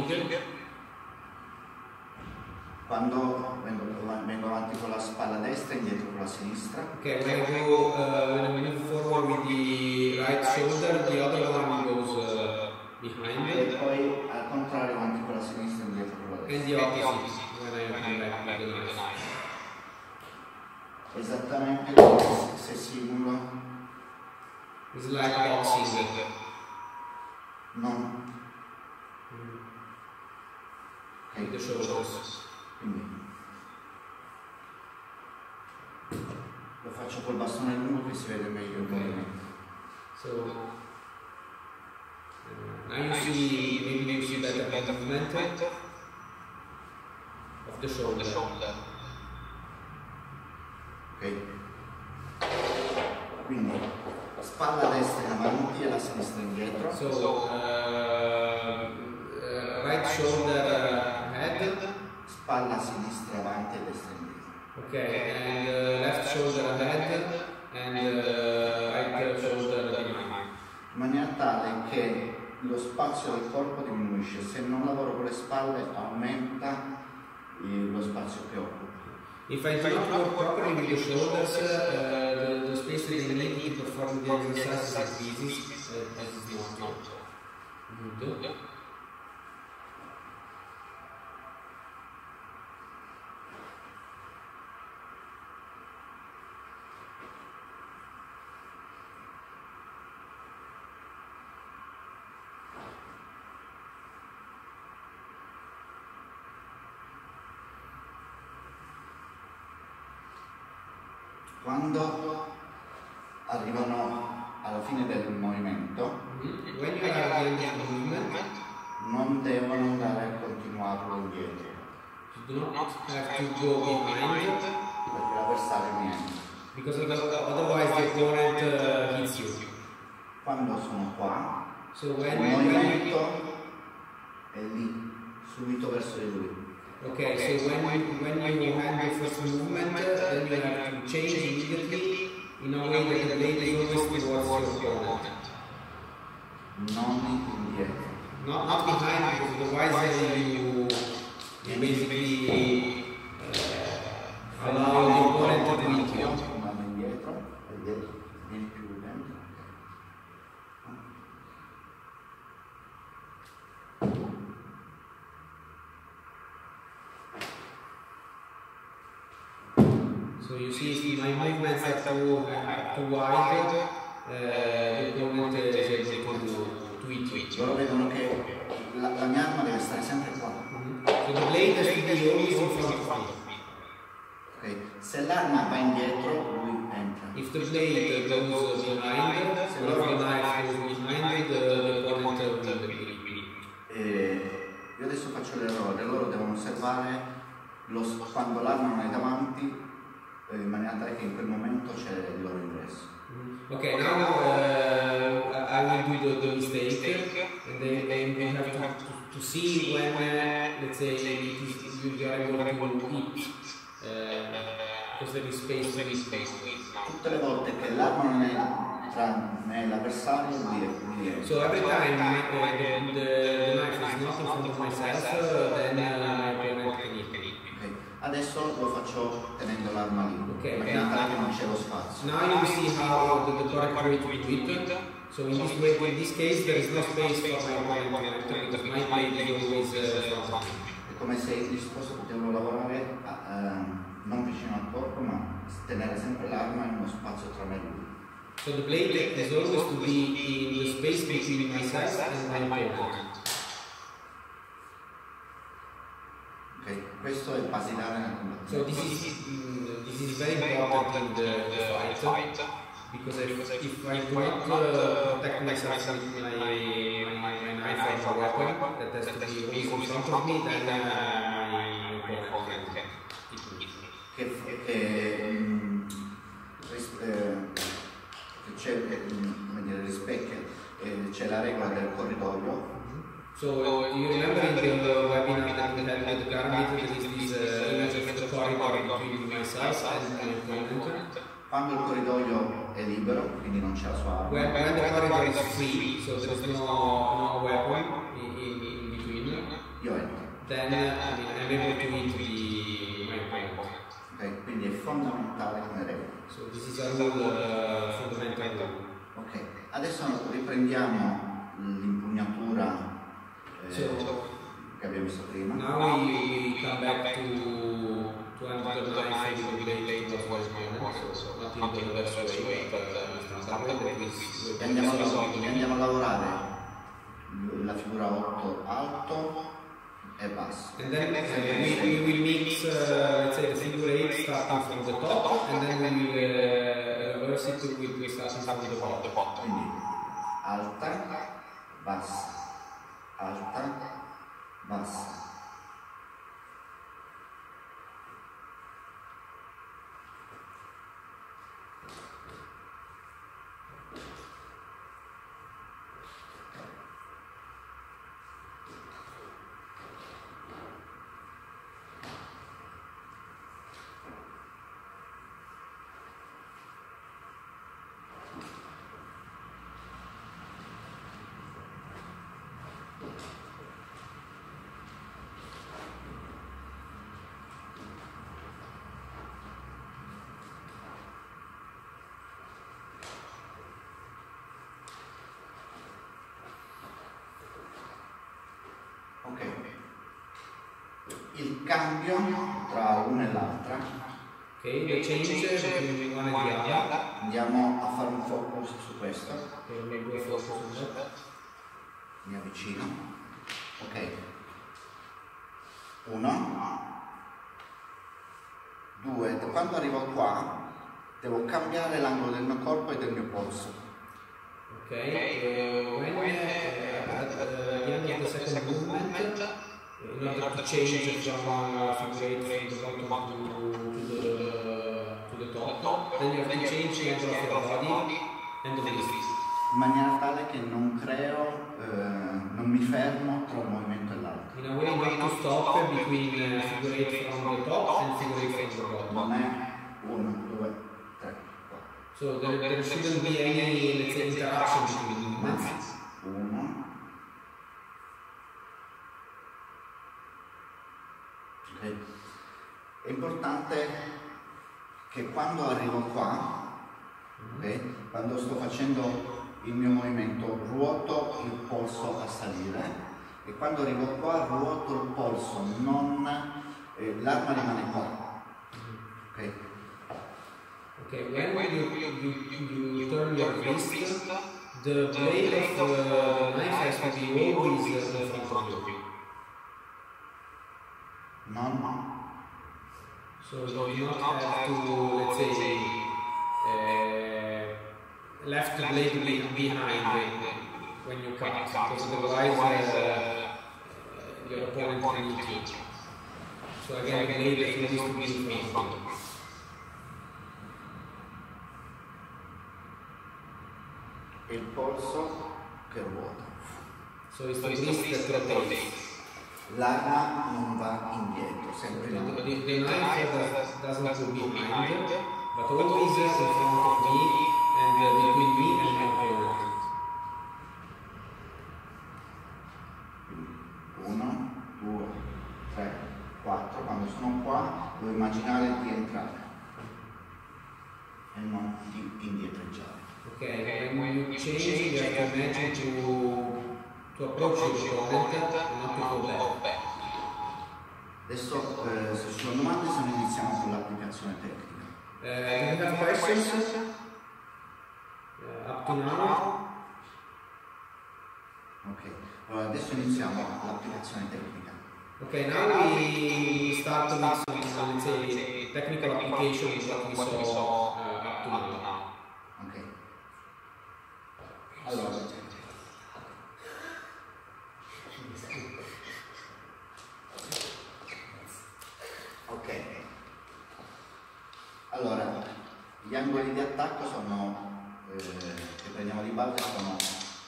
[SPEAKER 3] Quando vengo avanti con la spalla destra e indietro con la sinistra.
[SPEAKER 2] Okay, when I move forward with the right shoulder, the other one goes behind.
[SPEAKER 3] E poi al contrario avanti con la sinistra e indietro con la destra.
[SPEAKER 2] And the opposite when I come back with the knife.
[SPEAKER 3] Esattamente come se simulo.
[SPEAKER 2] It's like boxing.
[SPEAKER 3] Non.
[SPEAKER 2] With the shoulders.
[SPEAKER 3] Quindi lo faccio col bastone lungo che si vede meglio il movimento.
[SPEAKER 2] So now you see, maybe you see better movement of the shoulder.
[SPEAKER 3] Ok? Quindi spalla destra in avanti e la sinistra indietro.
[SPEAKER 2] So right shoulder head.
[SPEAKER 3] Spalla sinistra avanti e destra indietro.
[SPEAKER 2] Okay, and left shoulder ahead and right shoulder behind.
[SPEAKER 3] In maniera tale che lo spazio del corpo diminuisce. Se non lavoro con le spalle aumenta lo spazio che occupo.
[SPEAKER 2] If I do not work properly with the shoulders, the space that I need to perform the exercise increases. This is not good.
[SPEAKER 3] Quando arrivano alla fine del movimento,
[SPEAKER 2] when you are at the end of the movement,
[SPEAKER 3] non devono andare a continuarlo indietro,
[SPEAKER 2] you do not have to go behind,
[SPEAKER 3] perché l'avversario mi entra.
[SPEAKER 2] because otherwise the opponent hits you.
[SPEAKER 3] Quando sono qua,
[SPEAKER 2] So
[SPEAKER 3] il movimento è lì, subito verso di lui.
[SPEAKER 2] okay, so when you hand the first movement, then you have to change immediately in a way that the blade is always towards your opponent.
[SPEAKER 3] Non indietro.
[SPEAKER 2] Not behind, because otherwise you basically allow the opponent to hit you.
[SPEAKER 3] Mano indietro, e dietro, vieni più dentro.
[SPEAKER 2] So you see my movements are too wide, the opponent is able to hit you.
[SPEAKER 3] Loro vedono che la mia arma deve stare sempre qua.
[SPEAKER 2] So the blade has to be always in front of me.
[SPEAKER 3] Okay. Se l'arma va indietro, lui entra.
[SPEAKER 2] If the blade goes behind, so if the knife goes behind, the opponent will
[SPEAKER 3] Io adesso faccio l'errore, loro devono osservare quando l'arma non è davanti, in maniera tale che in quel momento c'è il loro ingresso.
[SPEAKER 2] Okay, now I will do the mistake, and then we have to see when, let's say, you are able to hit, because there is space to hit.
[SPEAKER 3] Tutte le volte che l'arma non è tra me e l'avversario, lui
[SPEAKER 2] So every time the knife is not in front of myself, then my opponent can hit.
[SPEAKER 3] Okay. Adesso lo faccio tenendo l'arma lì,
[SPEAKER 2] Ok.
[SPEAKER 3] in maniera tale che non c'è lo spazio.
[SPEAKER 2] Now you see how the correct way to do it. So in this way, in this case, there is no space for my opponent to enter, because my blade is always in front of me.
[SPEAKER 3] È come se il discorso devono lavorare non vicino al corpo, ma tenere sempre l'arma in uno spazio tra me e lui.
[SPEAKER 2] So the blade is always to be in the space between myself and my opponent.
[SPEAKER 3] Okay. Questo è il basilare nel
[SPEAKER 2] So
[SPEAKER 3] combattimento.
[SPEAKER 2] this is very important in the fight, because if I do not protect myself with my knife or weapon that has to be always in front of me, then my opponent can hit me.
[SPEAKER 3] C'è la regola del corridoio.
[SPEAKER 2] So you remember in the webinar that we had with Garmin, there is this image of the corridor between myself and my opponent.
[SPEAKER 3] Quando il corridoio è libero, quindi non c'è la sua arma,
[SPEAKER 2] When the corridor is free, so there is no weapon in between,
[SPEAKER 3] io entro.
[SPEAKER 2] then I'm able to hit my opponent.
[SPEAKER 3] Okay? Quindi è fondamentale come regola.
[SPEAKER 2] So this is a rule, fundamental rule.
[SPEAKER 3] Ok, adesso riprendiamo l'impugnatura che abbiamo visto prima.
[SPEAKER 2] Now we come back to enter the knife and the blade towards my opponent, so not in the reverse way, but standard that is
[SPEAKER 3] E andiamo a lavorare la figura 8 alto e basso.
[SPEAKER 2] And then we will mix, let's say, the figure 8 starting from the top, and then we will reverse it with starting from the bottom.
[SPEAKER 3] Quindi alta, bassa, alta, bassa. Ok, il cambio tra una e l'altra,
[SPEAKER 2] Okay, the change between one and the other.
[SPEAKER 3] andiamo a fare un focus su questo,
[SPEAKER 2] Okay, maybe we focus on that.
[SPEAKER 3] mi avvicino, ok, 1, 2, quando arrivo qua devo cambiare l'angolo del mio corpo e del mio polso.
[SPEAKER 2] Okay, when at the end of the second movement, in order to change from figure 8 from the bottom to the top, then you have to change the angle of your body and the wrist.
[SPEAKER 3] In maniera tale che non creo, non mi fermo tra un movimento e l'altro.
[SPEAKER 2] In a way not to stop between figure 8 from the top and figure 8 from the bottom.
[SPEAKER 3] Non è 1, 2, 3, 4.
[SPEAKER 2] So there shouldn't be any, let's say, interaction between the movements.
[SPEAKER 3] 1. Okay. È importante che quando arrivo qua, okay, quando sto facendo il mio movimento, ruoto il polso a salire e quando arrivo qua ruoto il polso, non l'arma rimane qua. Okay.
[SPEAKER 2] Okay, when you turn your wrist, the blade of the knife has to be always in front of you.
[SPEAKER 3] No.
[SPEAKER 2] So you do not have to, let's say, left blade behind when you cut, because otherwise your opponent can hit you. So again, the blade needs to be in front of you.
[SPEAKER 3] E il polso che ruota.
[SPEAKER 2] So it's the wrist that rotates.
[SPEAKER 3] L'arma non va indietro, sempre in avanti.
[SPEAKER 2] The knife doesn't go behind, but always in front of me and between me and my opponent.
[SPEAKER 3] 1, 2, 3, 4. Quando sono qua devo immaginare di entrare e non di indietreggiare.
[SPEAKER 2] Okay, when you change, you have to imagine to approach your opponent and not to go back.
[SPEAKER 3] Adesso se ci sono domande, se no iniziamo con l'applicazione tecnica.
[SPEAKER 2] Do you have questions up to now?
[SPEAKER 3] Ok, allora adesso iniziamo l'applicazione tecnica.
[SPEAKER 2] Okay, now we start with some, let's say, technical application of what we saw up to now.
[SPEAKER 3] Ok. Allora, ok. Allora, gli angoli di attacco sono, che prendiamo di base sono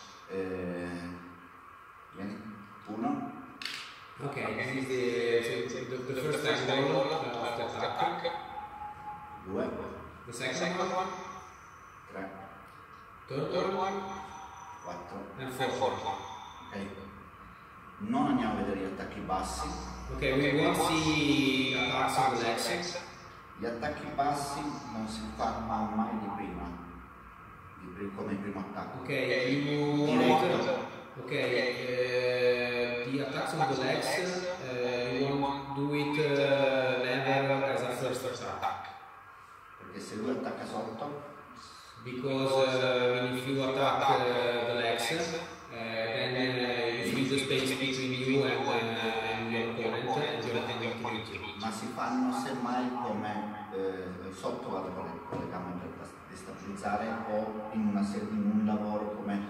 [SPEAKER 3] 1.
[SPEAKER 2] Okay, this is the first angle of the attack.
[SPEAKER 3] 2.
[SPEAKER 2] The second one,
[SPEAKER 3] 3.
[SPEAKER 2] third one,
[SPEAKER 3] 4.
[SPEAKER 2] and fourth one.
[SPEAKER 3] Ok. Non andiamo a vedere gli attacchi bassi.
[SPEAKER 2] Okay, we won't see attacks on the legs.
[SPEAKER 3] Gli attacchi bassi non si fanno mai di prima, come primo attacco.
[SPEAKER 2] Okay, you won't. Okay, the attacks on the legs, you won't do it never as a first attack.
[SPEAKER 3] Perché se lui attacca sotto,
[SPEAKER 2] because if you attack the legs, then you free the space between you and your opponent, and your opponent can hit you.
[SPEAKER 3] ma si fanno semmai come sotto vado con le gambe per destabilizzare o in un lavoro come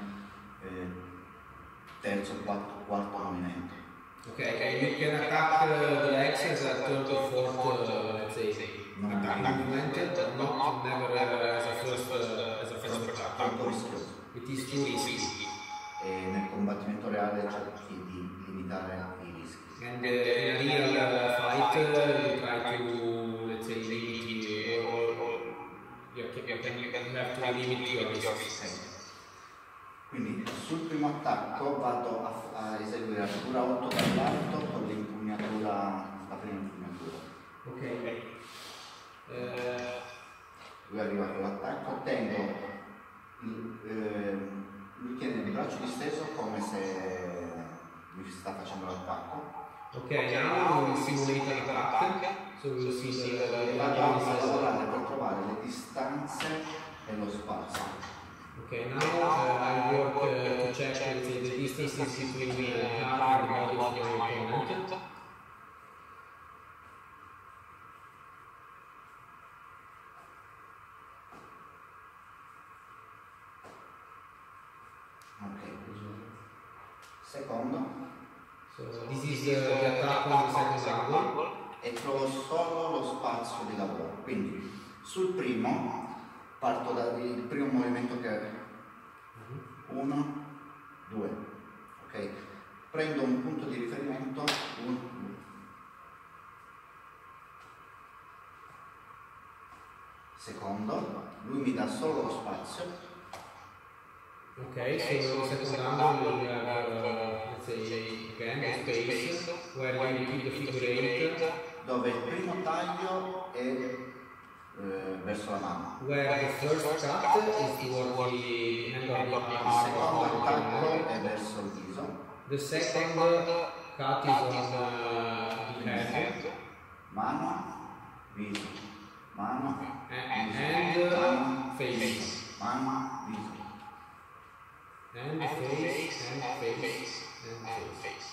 [SPEAKER 3] terzo, quarto movimento.
[SPEAKER 2] Okay, you can attack the legs as a third or fourth, let's say, attack movement, but not never as a first attack.
[SPEAKER 3] Troppo rischioso.
[SPEAKER 2] It is too risky.
[SPEAKER 3] E nel combattimento reale cerchi di limitare i rischi.
[SPEAKER 2] And in a real fight, you try to, let's say, limit or you have to limit your risks.
[SPEAKER 3] Quindi sul primo attacco vado a eseguire la figura 8 dall'alto con l'impugnatura, la prima impugnatura.
[SPEAKER 2] Ok.
[SPEAKER 3] Lui arriva con l'attacco, tengo, lui tiene il braccio disteso come se lui sta facendo l'attacco.
[SPEAKER 2] Ok, now we simulate an attack, so we'll see the
[SPEAKER 3] Vado a lavorare per trovare le distanze e lo spazio.
[SPEAKER 2] Okay, now I work to check the distances between the heart and the body of my opponent.
[SPEAKER 3] secondo.
[SPEAKER 2] So this is the attack on the second angle.
[SPEAKER 3] E trovo solo lo spazio di lavoro. Quindi sul primo parto dal primo movimento che è 1, 2, ok? Prendo un punto di riferimento, 1, 2. Secondo, lui mi dà solo lo spazio.
[SPEAKER 2] Okay, so the second angle we have, let's say, again, the space where you keep the figure 8.
[SPEAKER 3] Dove il primo taglio è verso la mano.
[SPEAKER 2] Where the first cut is toward the hand of
[SPEAKER 3] Il secondo attacco è verso il viso.
[SPEAKER 2] the second cut is on the head.
[SPEAKER 3] Mano, viso. Mano,
[SPEAKER 2] and face.
[SPEAKER 3] mano, viso.
[SPEAKER 2] And face, and face, and face.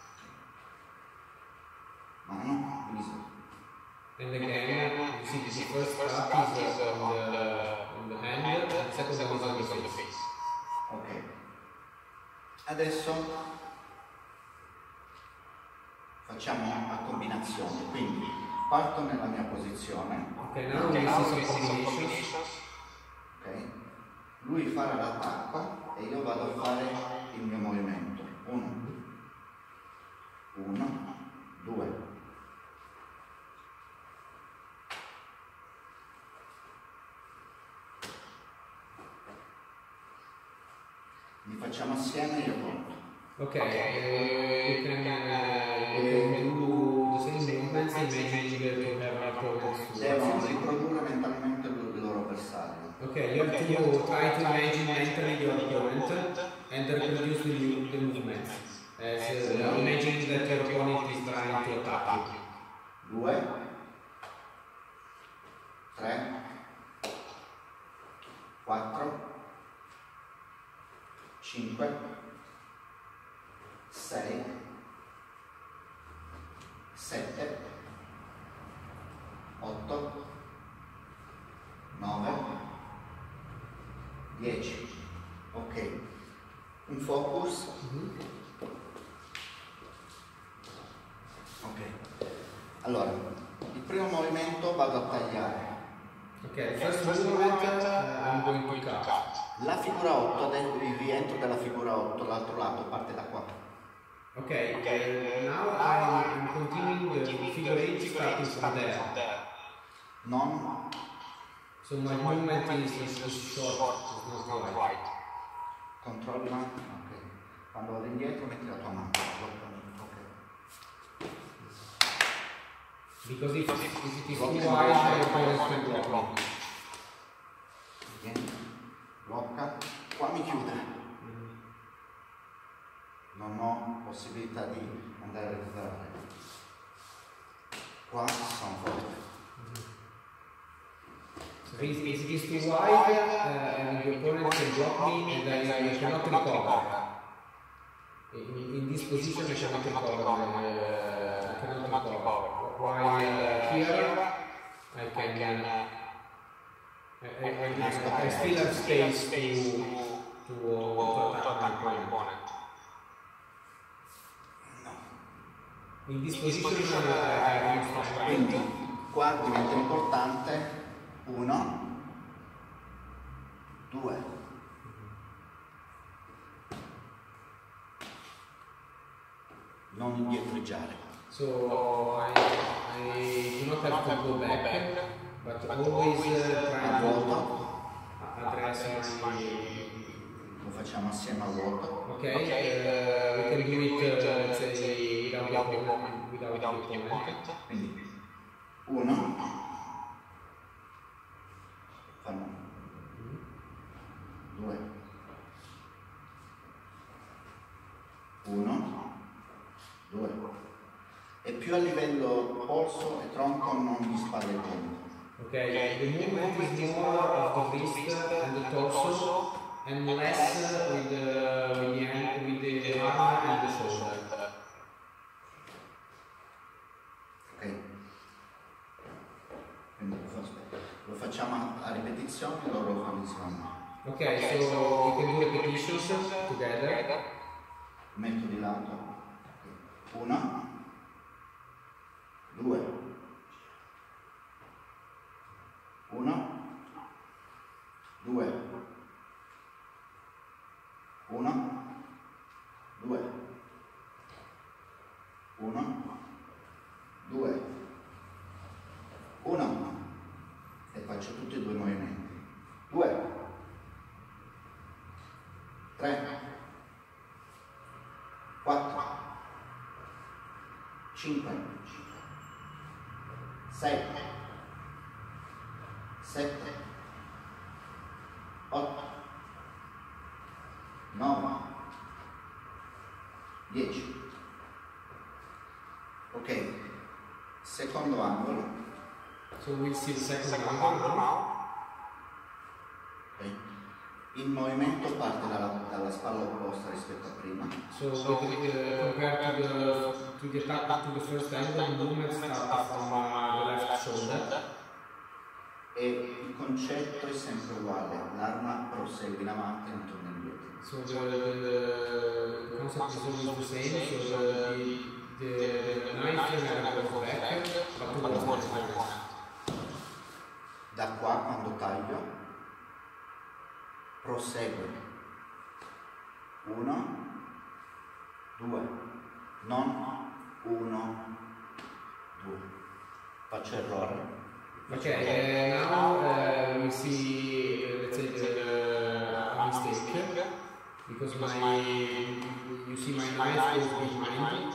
[SPEAKER 3] Mano, viso.
[SPEAKER 2] And again, you see the first cut is on the hand, and the second one is on the face.
[SPEAKER 3] Ok. Adesso facciamo a combinazione, quindi parto nella mia posizione.
[SPEAKER 2] Okay, now we see some combinations.
[SPEAKER 3] Ok? Lui farà l'attacco e io vado a fare il mio movimento. 1, 2. Li facciamo assieme e io conto.
[SPEAKER 2] Okay, we can do the same movements, imagining that we have our opponents.
[SPEAKER 3] Devono riprodurre mentalmente il loro avversario.
[SPEAKER 2] Okay, you have to try to imagine mentally your opponent and reproduce the movements. As imagining that your opponent is trying to attack you.
[SPEAKER 3] 2, 3, 4, 5, 6, 7, 8, 9, 10. Ok, un focus. Ok, allora il primo movimento vado a tagliare.
[SPEAKER 2] Okay, first movement I'm going to cut.
[SPEAKER 3] La figura 8, il rientro della figura 8, l'altro lato parte da qua.
[SPEAKER 2] Okay, now I'm continuing the figure 8 starting from there.
[SPEAKER 3] Non,
[SPEAKER 2] So my movement is short, it's not wide.
[SPEAKER 3] controlla, ok. Quando vado indietro metti la tua mano. Ok.
[SPEAKER 2] Because if it is too wide, my opponent can block me.
[SPEAKER 3] Vieni, blocca, qua mi chiude. Non ho possibilità di andare a recuperare. Qua sono forte.
[SPEAKER 2] So if it is too wide, and the opponent can block me, and I cannot recover. In this position, I cannot recover. While here, I still have space to attack my opponent. In this position, I
[SPEAKER 3] Quindi qua diventa importante 1, 2. Non indietreggiare.
[SPEAKER 2] So I do not have to go back, but always try to address my.
[SPEAKER 3] Lo facciamo assieme al vuoto.
[SPEAKER 2] Okay, we can do it, let's say, without the opponent.
[SPEAKER 3] Quindi 1, fanno 2, 1, 2. E più a livello polso e tronco, non di spalle e tronco.
[SPEAKER 2] Okay, the movement is more of the wrist and the torso, and less with the arm and the shoulder.
[SPEAKER 3] Ok? Quindi lo facciamo a ripetizione e loro lo fanno insieme a me.
[SPEAKER 2] Okay, so we can do repetitions together.
[SPEAKER 3] metto di lato, 1, 2, 1, 2, 1, 2, 1, 2, 1 e faccio tutti e due i movimenti. 2, 3, 4, 5, 6, 7, 8, 9, 10. Ok, secondo angolo.
[SPEAKER 2] So we'll see the second angle now.
[SPEAKER 3] Okay. Il movimento parte dalla spalla opposta rispetto a prima.
[SPEAKER 2] So compared to the attack to the first angle, the movement starts from the left shoulder.
[SPEAKER 3] E il concetto è sempre uguale, l'arma prosegue in avanti e non torna indietro.
[SPEAKER 2] So the concept is always the same, so the knife never goes back, but towards the opponent.
[SPEAKER 3] Da qua, quando taglio, prosegue. 1, 2, non 1, 2. Faccio errore.
[SPEAKER 2] Okay, now we see, let's say, a mistake, because you see my knife goes behind,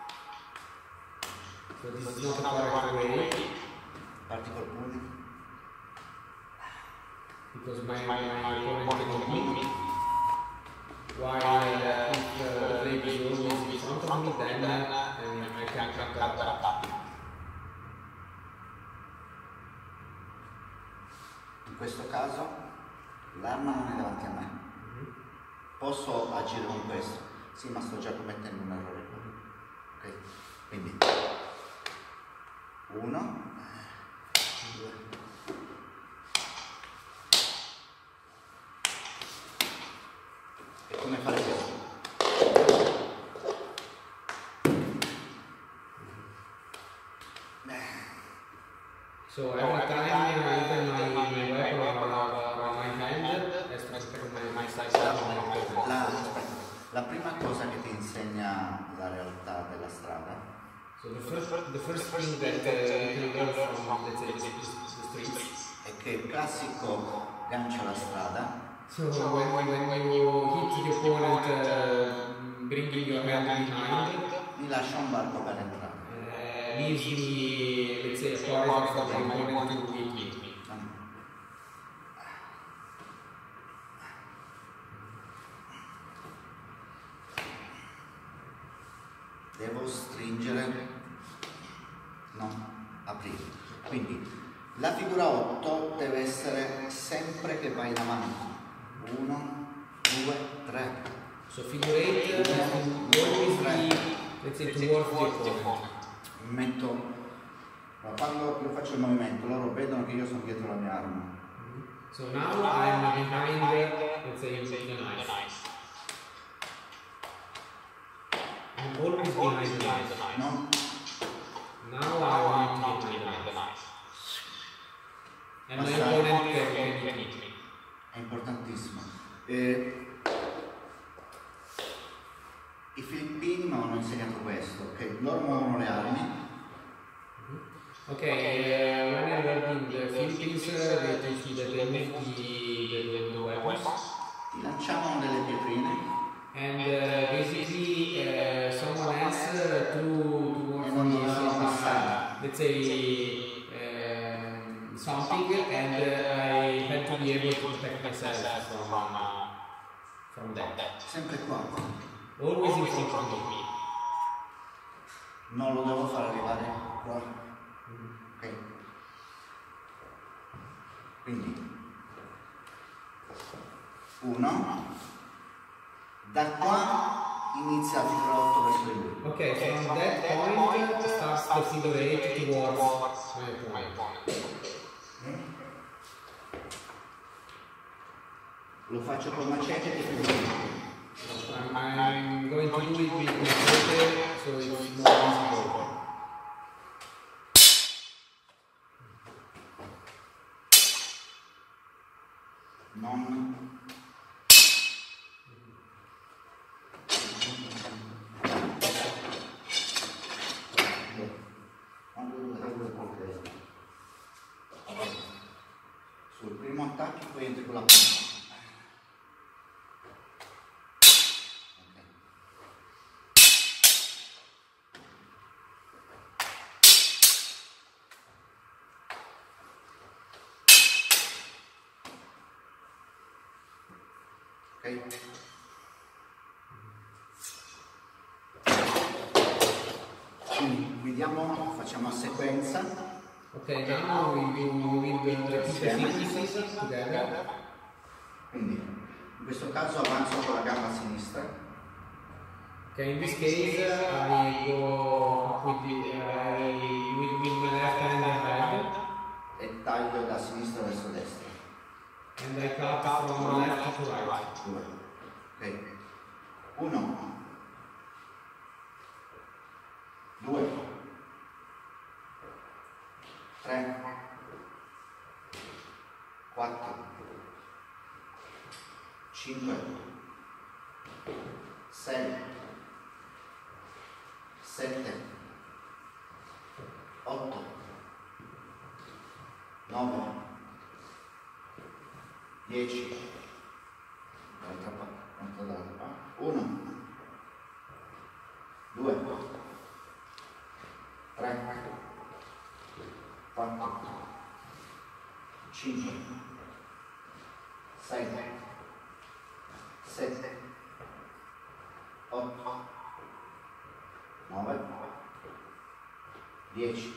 [SPEAKER 2] so this is not a correct way,
[SPEAKER 3] Parti col pugno.
[SPEAKER 2] because my opponent cannot me, while if the leg is always in front of me, then I can counter.
[SPEAKER 3] In questo caso l'arma non è davanti a me. Posso agire con questo? Sì, ma sto già commettendo un errore. Ok, quindi 1, 2. E come fare questo?
[SPEAKER 2] So every time even my weapon or my hand has to respect my size and my opponent.
[SPEAKER 3] La prima cosa che ti insegna la realtà della strada.
[SPEAKER 2] So the first thing that you can learn from, let's say, the streets,
[SPEAKER 3] È che il classico gancio alla strada
[SPEAKER 2] so when you hit the opponent, bringing your hand behind,
[SPEAKER 3] mi lascia un varco per entrare.
[SPEAKER 2] leaves me, let's say, a corridor for the opponent to hit me.
[SPEAKER 3] Devo stringere, no, aprire. Quindi la figura 8 deve essere sempre che va in avanti. 1, 2, 3.
[SPEAKER 2] So figure 8 has to always be, let's say, towards the opponent.
[SPEAKER 3] Metto, quando io faccio il movimento, loro vedono che io sono dietro la mia arma.
[SPEAKER 2] So now I'm behind, let's say, the knife. I'm always behind the knife.
[SPEAKER 3] No?
[SPEAKER 2] Now I'm not behind the knife. And my opponent can hit me.
[SPEAKER 3] È importantissimo. I filippini mi hanno insegnato questo, che loro muovono le armi.
[SPEAKER 2] Okay, when I worked in the Philippines, they teach me that they move the weapons.
[SPEAKER 3] Ti lanciavano delle pietrine
[SPEAKER 2] And basically, someone else towards me, let's say, something, and I had to be able to protect myself from that.
[SPEAKER 3] sempre qua.
[SPEAKER 2] Always in front of me.
[SPEAKER 3] Non lo devo far arrivare qua. Ok. Quindi 1, da qua inizia la figura 8 verso di lui.
[SPEAKER 2] Okay, so from that point starts the figure 8 towards my opponent.
[SPEAKER 3] Lo faccio col macete che
[SPEAKER 2] I'm going to do it with my shoulder so it's more visible.
[SPEAKER 3] Non sul primo attacco poi entri con la punta. Ok? Quindi vediamo, facciamo a sequenza.
[SPEAKER 2] Okay, now we will repeat the sequences together.
[SPEAKER 3] Quindi in questo caso avanzo con la gamba sinistra.
[SPEAKER 2] Okay, in this case I go with my left hand ahead
[SPEAKER 3] E taglio da sinistra verso destra.
[SPEAKER 2] and I cut from left to right.
[SPEAKER 3] 2. Ok. 1. 2. 3. 4. 5. 6. 7. 8. 9. 10. Dall'altra parte. 1. 2. 3. 4. 5. 6. 7. 8. 9. 10.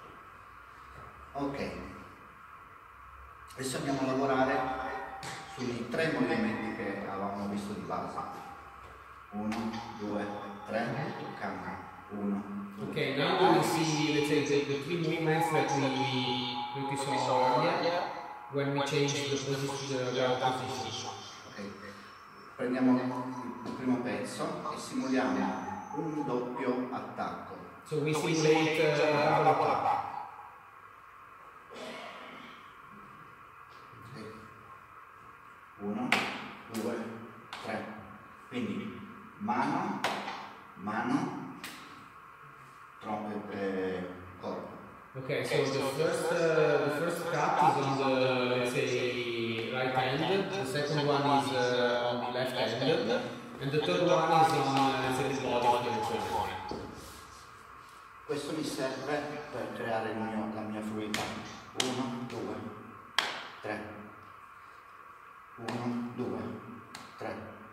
[SPEAKER 3] Ok. Adesso andiamo a lavorare sui 3 movimenti che avevamo visto di base. 1, 2, 3, cambia. 1, 2.
[SPEAKER 2] Okay, now we see, let's say, the three movements that we saw earlier when we change the position.
[SPEAKER 3] Ok. Prendiamo il primo pezzo e simuliamo un doppio attacco.
[SPEAKER 2] So we simulate double attack.
[SPEAKER 3] 1, 2, 3. Quindi mano, mano, corpo.
[SPEAKER 2] Okay, so the first cut is on the, let's say, right hand, the second one is on the left hand, and the third one is on, let's say, the body of the opponent.
[SPEAKER 3] Questo mi serve per creare la mia fluidità. 1, 2, 3. 1, 2, 3.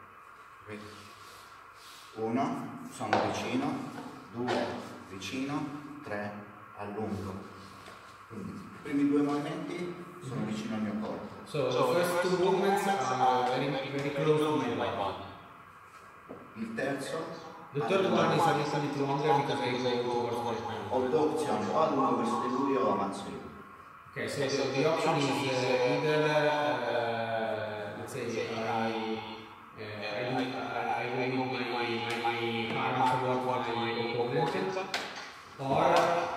[SPEAKER 3] 1, sono vicino, 2, vicino, 3, allungo. Quindi i primi 2 movimenti sono vicino al mio corpo.
[SPEAKER 2] So the first two movements are very close to my body.
[SPEAKER 3] Il terzo,
[SPEAKER 2] The third one is a little bit longer because I go towards my opponent.
[SPEAKER 3] ho 2 opzioni, o allungo verso di lui o avanzo io.
[SPEAKER 2] Okay, so the option is either, let's say, I go with my arm towards my opponent, or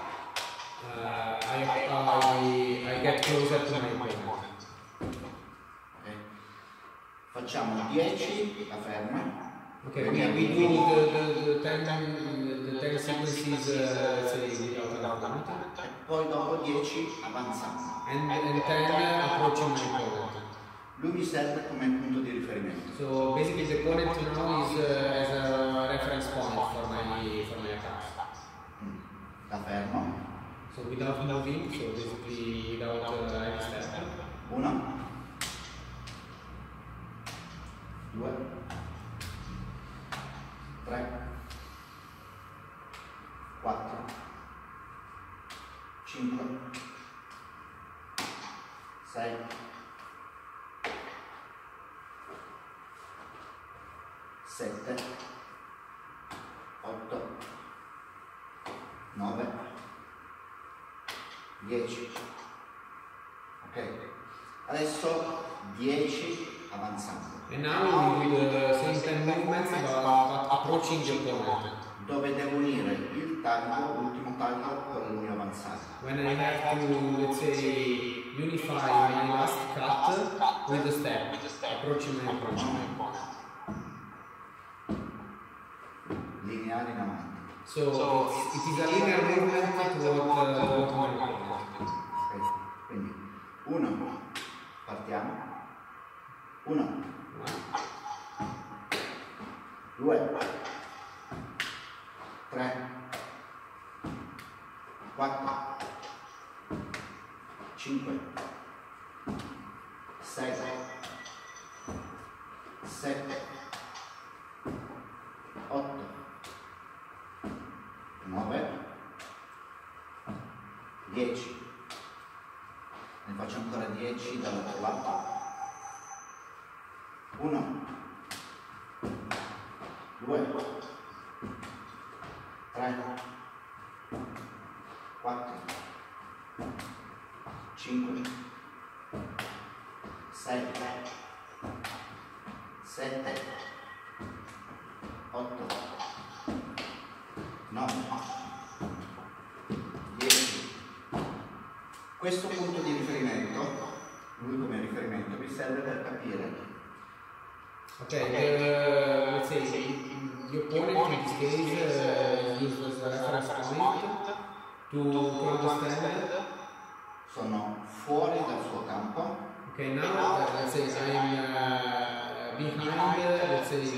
[SPEAKER 2] I get closer to my opponent.
[SPEAKER 3] Okay. Facciamo 10, la ferma.
[SPEAKER 2] Okay, we do the 10 sequences, let's say, without an opponent.
[SPEAKER 3] E poi dopo 10 avanziamo.
[SPEAKER 2] And 10 approaching my opponent.
[SPEAKER 3] Lui mi serve come punto di riferimento.
[SPEAKER 2] So basically the opponent now is as a reference point for my attack.
[SPEAKER 3] La fermo.
[SPEAKER 2] So without moving, so basically without any step.
[SPEAKER 3] 1, 2, 3, 4, 5, 6, 7, 8, 9, 10. Ok, adesso 10 avanzando.
[SPEAKER 2] And now we do the same time movements but approaching the opponent.
[SPEAKER 3] Dove devo unire il taglio, l'ultimo taglio, con il mio avanzare.
[SPEAKER 2] When I have to, let's say, unify my last cut with the step, approaching my opponent.
[SPEAKER 3] Lineare in avanti.
[SPEAKER 2] So it is a linear movement toward my opponent.
[SPEAKER 3] Okay. Quindi 1, partiamo. 1, 2, 3, 4, 5, 6, 7, 8, 9, 10. Ne faccio ancora 10 dall'altro lato. 1, 2, 3, 4, 5, 6, 7, 8, 9, 10. Questo punto di riferimento, lui come riferimento, vi serve per capire.
[SPEAKER 2] Okay, let's say the opponent in this case uses the reference point to understand.
[SPEAKER 3] Sono fuori dal suo campo.
[SPEAKER 2] Okay, now let's say I'm behind, let's say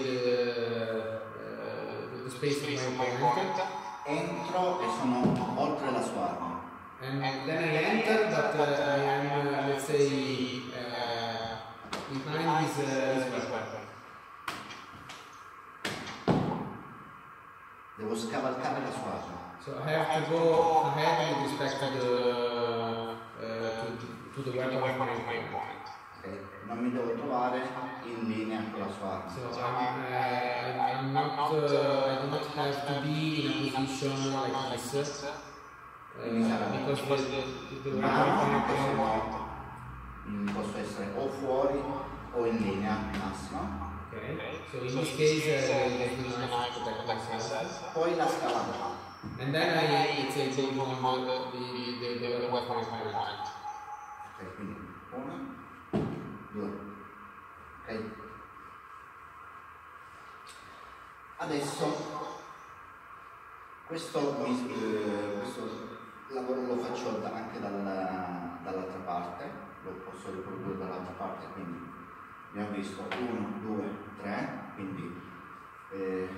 [SPEAKER 2] the space of my opponent.
[SPEAKER 3] Entro e sono oltre la sua arma.
[SPEAKER 2] And then I enter, but I am, let's say, behind his weapon.
[SPEAKER 3] Devo scavalcare la sua arma.
[SPEAKER 2] So I have to go ahead with respect to the weapon of my opponent.
[SPEAKER 3] Okay. Non mi devo trovare in linea con la sua arma.
[SPEAKER 2] So I do not have to be in a position like this. Because the weapon of my opponent.
[SPEAKER 3] Posso essere o fuori o in linea massima.
[SPEAKER 2] Okay. So in this case, I do not protect myself.
[SPEAKER 3] Poi la scalata.
[SPEAKER 2] And then I, let's say, go on the weapon of my opponent.
[SPEAKER 3] Ok, quindi 1, 2. Ok. Adesso questo lavoro lo faccio anche dall'altra parte, lo posso riprodurre dall'altra parte, quindi abbiamo visto 1, 2, 3, quindi 1, 2,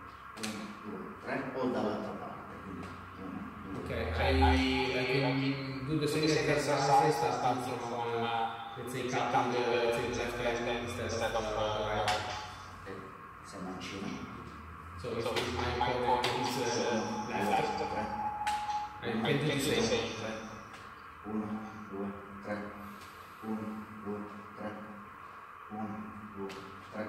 [SPEAKER 3] 3 o dall'altra parte, quindi 1, 2, 3.
[SPEAKER 2] Okay, I can do the same exercise starting from, let's say, cutting the left hand instead of right.
[SPEAKER 3] Okay. Se mancino.
[SPEAKER 2] So if my opponent is left, I can do the same.
[SPEAKER 3] 1, 2, 3, 1, 2, 3, 1, 2, 3.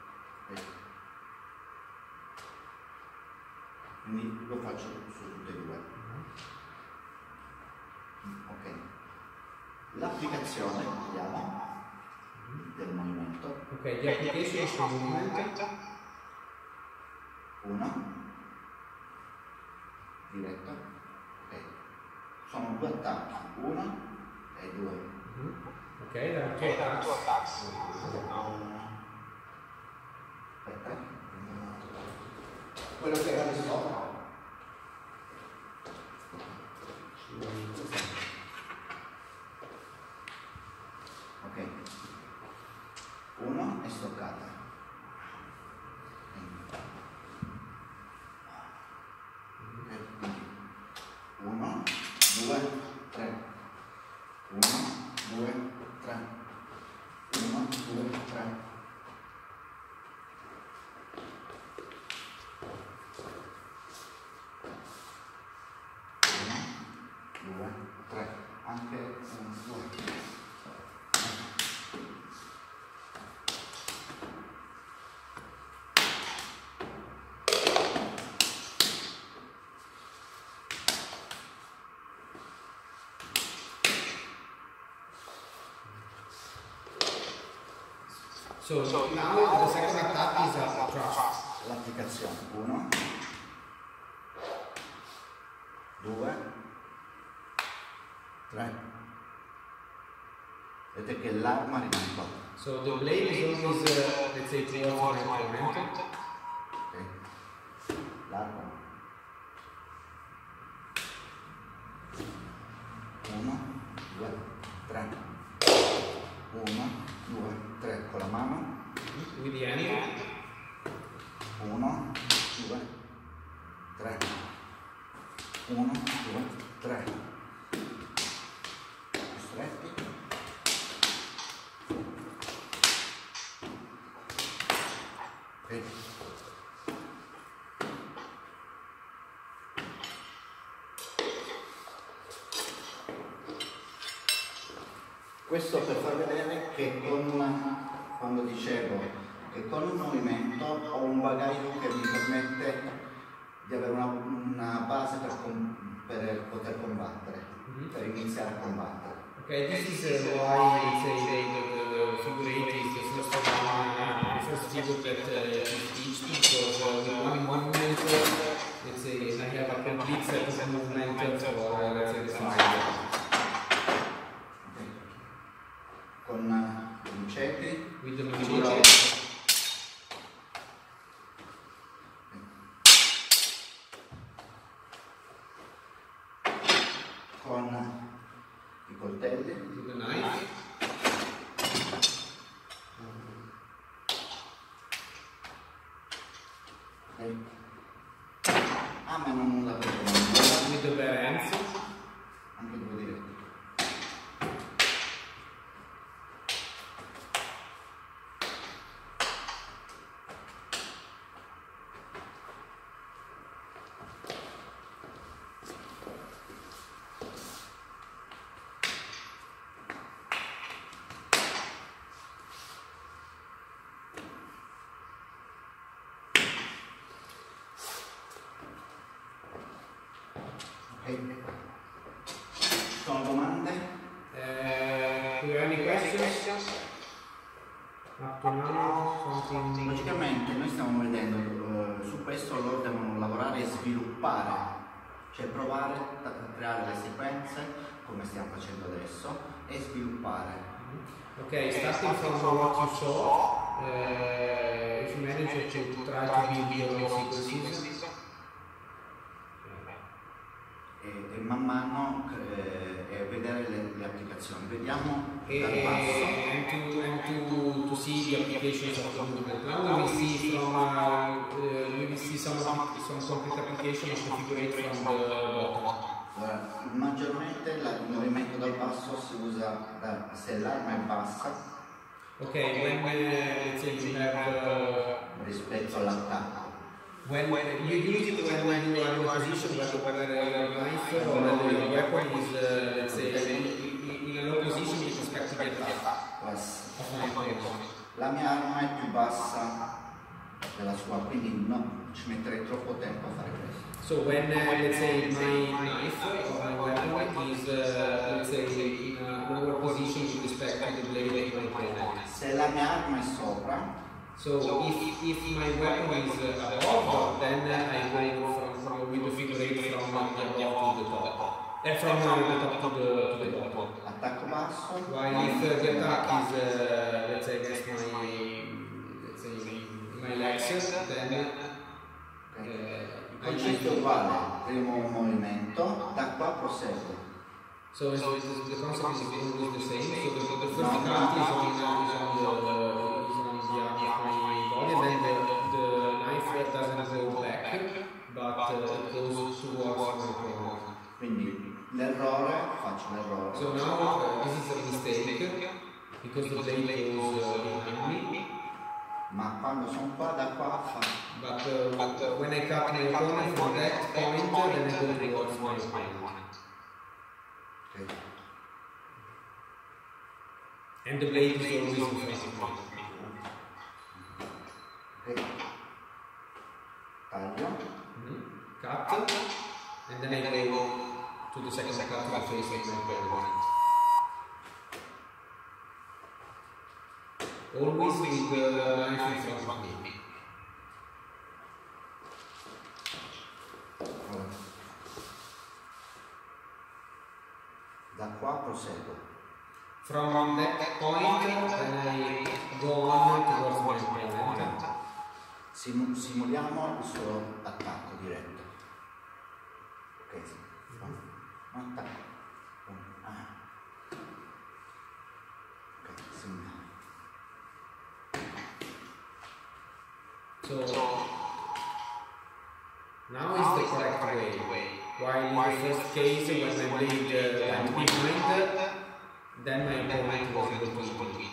[SPEAKER 3] Quindi lo faccio su tutte e due. Ok. L'applicazione, vediamo, del movimento.
[SPEAKER 2] Ok, the application of the movement.
[SPEAKER 3] 1, diretto. Ok. Sono due attacchi, 1 e 2.
[SPEAKER 2] Ok, there are two attacks.
[SPEAKER 3] Aspetta. Quello che era adesso. Ok. 1 è stoccata. 1, 2, 3. 1, 2, 3. 1, 2, 3.
[SPEAKER 2] So now the second attack is a thrust.
[SPEAKER 3] L'applicazione 1, 2, 3. Vedete che l'arma rimane qua.
[SPEAKER 2] So the blade is always, let's say, towards my opponent.
[SPEAKER 3] Okay. L'arma. 1, 2, 3. 1, 2, 3 con la mano.
[SPEAKER 2] With the hand.
[SPEAKER 3] 1, 2, 3. 1, 2, 3. Stretti. Ok. Questo per far vedere che quando dicevo che con un movimento ho un bagaglio che mi permette di avere una base per poter combattere, per iniziare a combattere.
[SPEAKER 2] Okay, this is why let's say the figure 8 is the first figure that is teached, because with one movement, let's say I have a complete set of movement for let's say the slide.
[SPEAKER 3] Con i maceti,
[SPEAKER 2] with the machete.
[SPEAKER 3] Con i coltelli,
[SPEAKER 2] With the knife.
[SPEAKER 3] okay. Ma non la vedo.
[SPEAKER 2] With the bare hands.
[SPEAKER 3] Anche due diretti. Sono domande?
[SPEAKER 2] Do you have any questions? Up to now, something.
[SPEAKER 3] Logicamente noi stiamo vedendo su questo loro devono lavorare e sviluppare, cioè provare a creare le sequenze come stiamo facendo adesso e sviluppare.
[SPEAKER 2] Okay, starting from what you saw, if you manage to try to build your own sequences.
[SPEAKER 3] E man mano vedere le applicazioni. Vediamo dal basso.
[SPEAKER 2] And to see the applications of the movement. Now we will see some concrete application of the figure 8 from the bottom.
[SPEAKER 3] Maggiormente il movimento dal basso si usa se l'arma è bassa.
[SPEAKER 2] Okay, when let's say you have
[SPEAKER 3] rispetto all'attacco.
[SPEAKER 2] when you use it when you are in a position where your knife or your weapon is let's say in a low position with respect to the attack.
[SPEAKER 3] La mia arma è più bassa della sua, quindi no, ci metterei troppo tempo a fare questo.
[SPEAKER 2] So when let's say my knife or my weapon is let's say in a lower position with respect to the blade of my opponent.
[SPEAKER 3] Se la mia arma è sopra,
[SPEAKER 2] so if my weapon is above, then I go from with the figure 8 from the above to the top. From the top to the bottom.
[SPEAKER 3] Attacco basso.
[SPEAKER 2] While if the attack is let's say against my legs, then
[SPEAKER 3] il concetto è uguale, primo movimento, da qua prosegue.
[SPEAKER 2] so the concept is always the same. So the first attack is on the arm of my body, and then the knife doesn't go back, but it goes towards my opponent.
[SPEAKER 3] Quindi l'errore, faccio l'errore.
[SPEAKER 2] So now this is a mistake because the blade goes behind me.
[SPEAKER 3] Ma quando sono qua, da qua fa.
[SPEAKER 2] But when I cut my opponent from that point, then I go towards my opponent.
[SPEAKER 3] Okay.
[SPEAKER 2] And the blade is always in front of me.
[SPEAKER 3] Okay. Taglio.
[SPEAKER 2] Cut, and then I go to the second cut to the face of my opponent. always with the knife in front of me.
[SPEAKER 3] Da qua proseguo.
[SPEAKER 2] From that point, then I go on towards my opponent.
[SPEAKER 3] Simuliamo il suo attacco diretto. Ok, sì. Un attacco. Ok, simuliamo.
[SPEAKER 2] So now is the correct way. While in the first case, when I played behind, then my opponent was able to beat me.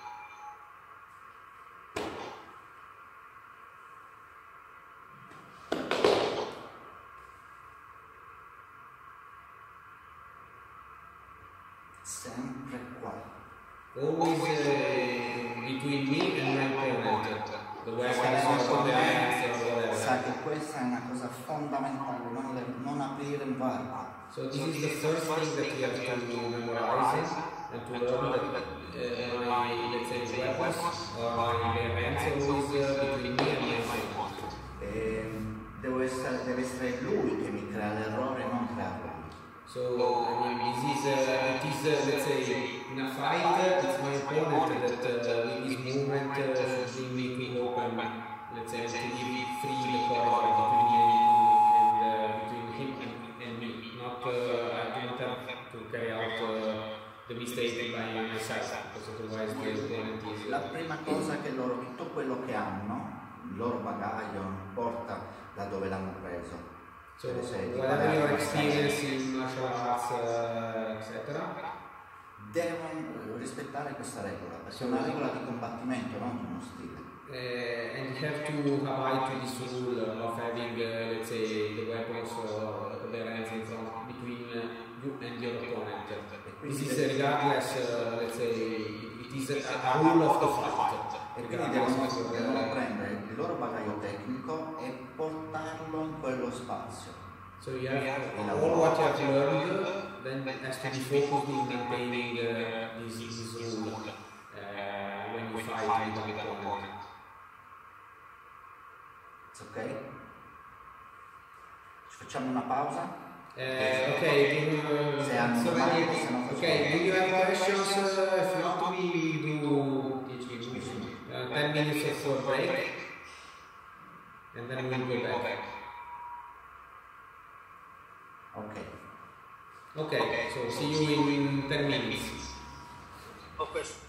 [SPEAKER 3] Sempre qua.
[SPEAKER 2] Always between me and my opponent. The weapons or the hands or whatever.
[SPEAKER 3] Sa che questa è una cosa fondamentale, non aprire un varco.
[SPEAKER 2] So this is the first thing that you have to memorize and to learn that my, let's say, weapons or my hands always between me and my opponent.
[SPEAKER 3] Deve essere lui che mi crea l'errore, non crearlo.
[SPEAKER 2] So, I mean, it is, let's say, in a fight, it's my opponent that with his movement should bring me to open, let's say, to give free the corridor between him and me. Not, I do not have to carry out the mistake by myself, because otherwise the opponent is...
[SPEAKER 3] La prima cosa che loro, tutto quello che hanno, il loro bagaglio, non importa da dove l'hanno preso.
[SPEAKER 2] So, whatever your experience in martial arts, etc.
[SPEAKER 3] Devono rispettare questa regola, perché è una regola di combattimento, non uno stile.
[SPEAKER 2] And you have to abide to this rule of having, let's say, the weapons or the hands in front between you and your opponent. This is regardless, let's say, it is a rule of the fight.
[SPEAKER 3] E quindi devono prendere il loro bagaglio tecnico e portarlo in quello spazio.
[SPEAKER 2] So you have all what you have learned, then has to be focused in maintaining this rule when you fight with the opponent.
[SPEAKER 3] It's okay? Ci facciamo una pausa?
[SPEAKER 2] Okay, do you have questions? If not, we do 10 minutes of break, and then we'll go back. Okay, so see you in 10 minutes.
[SPEAKER 1] Okay.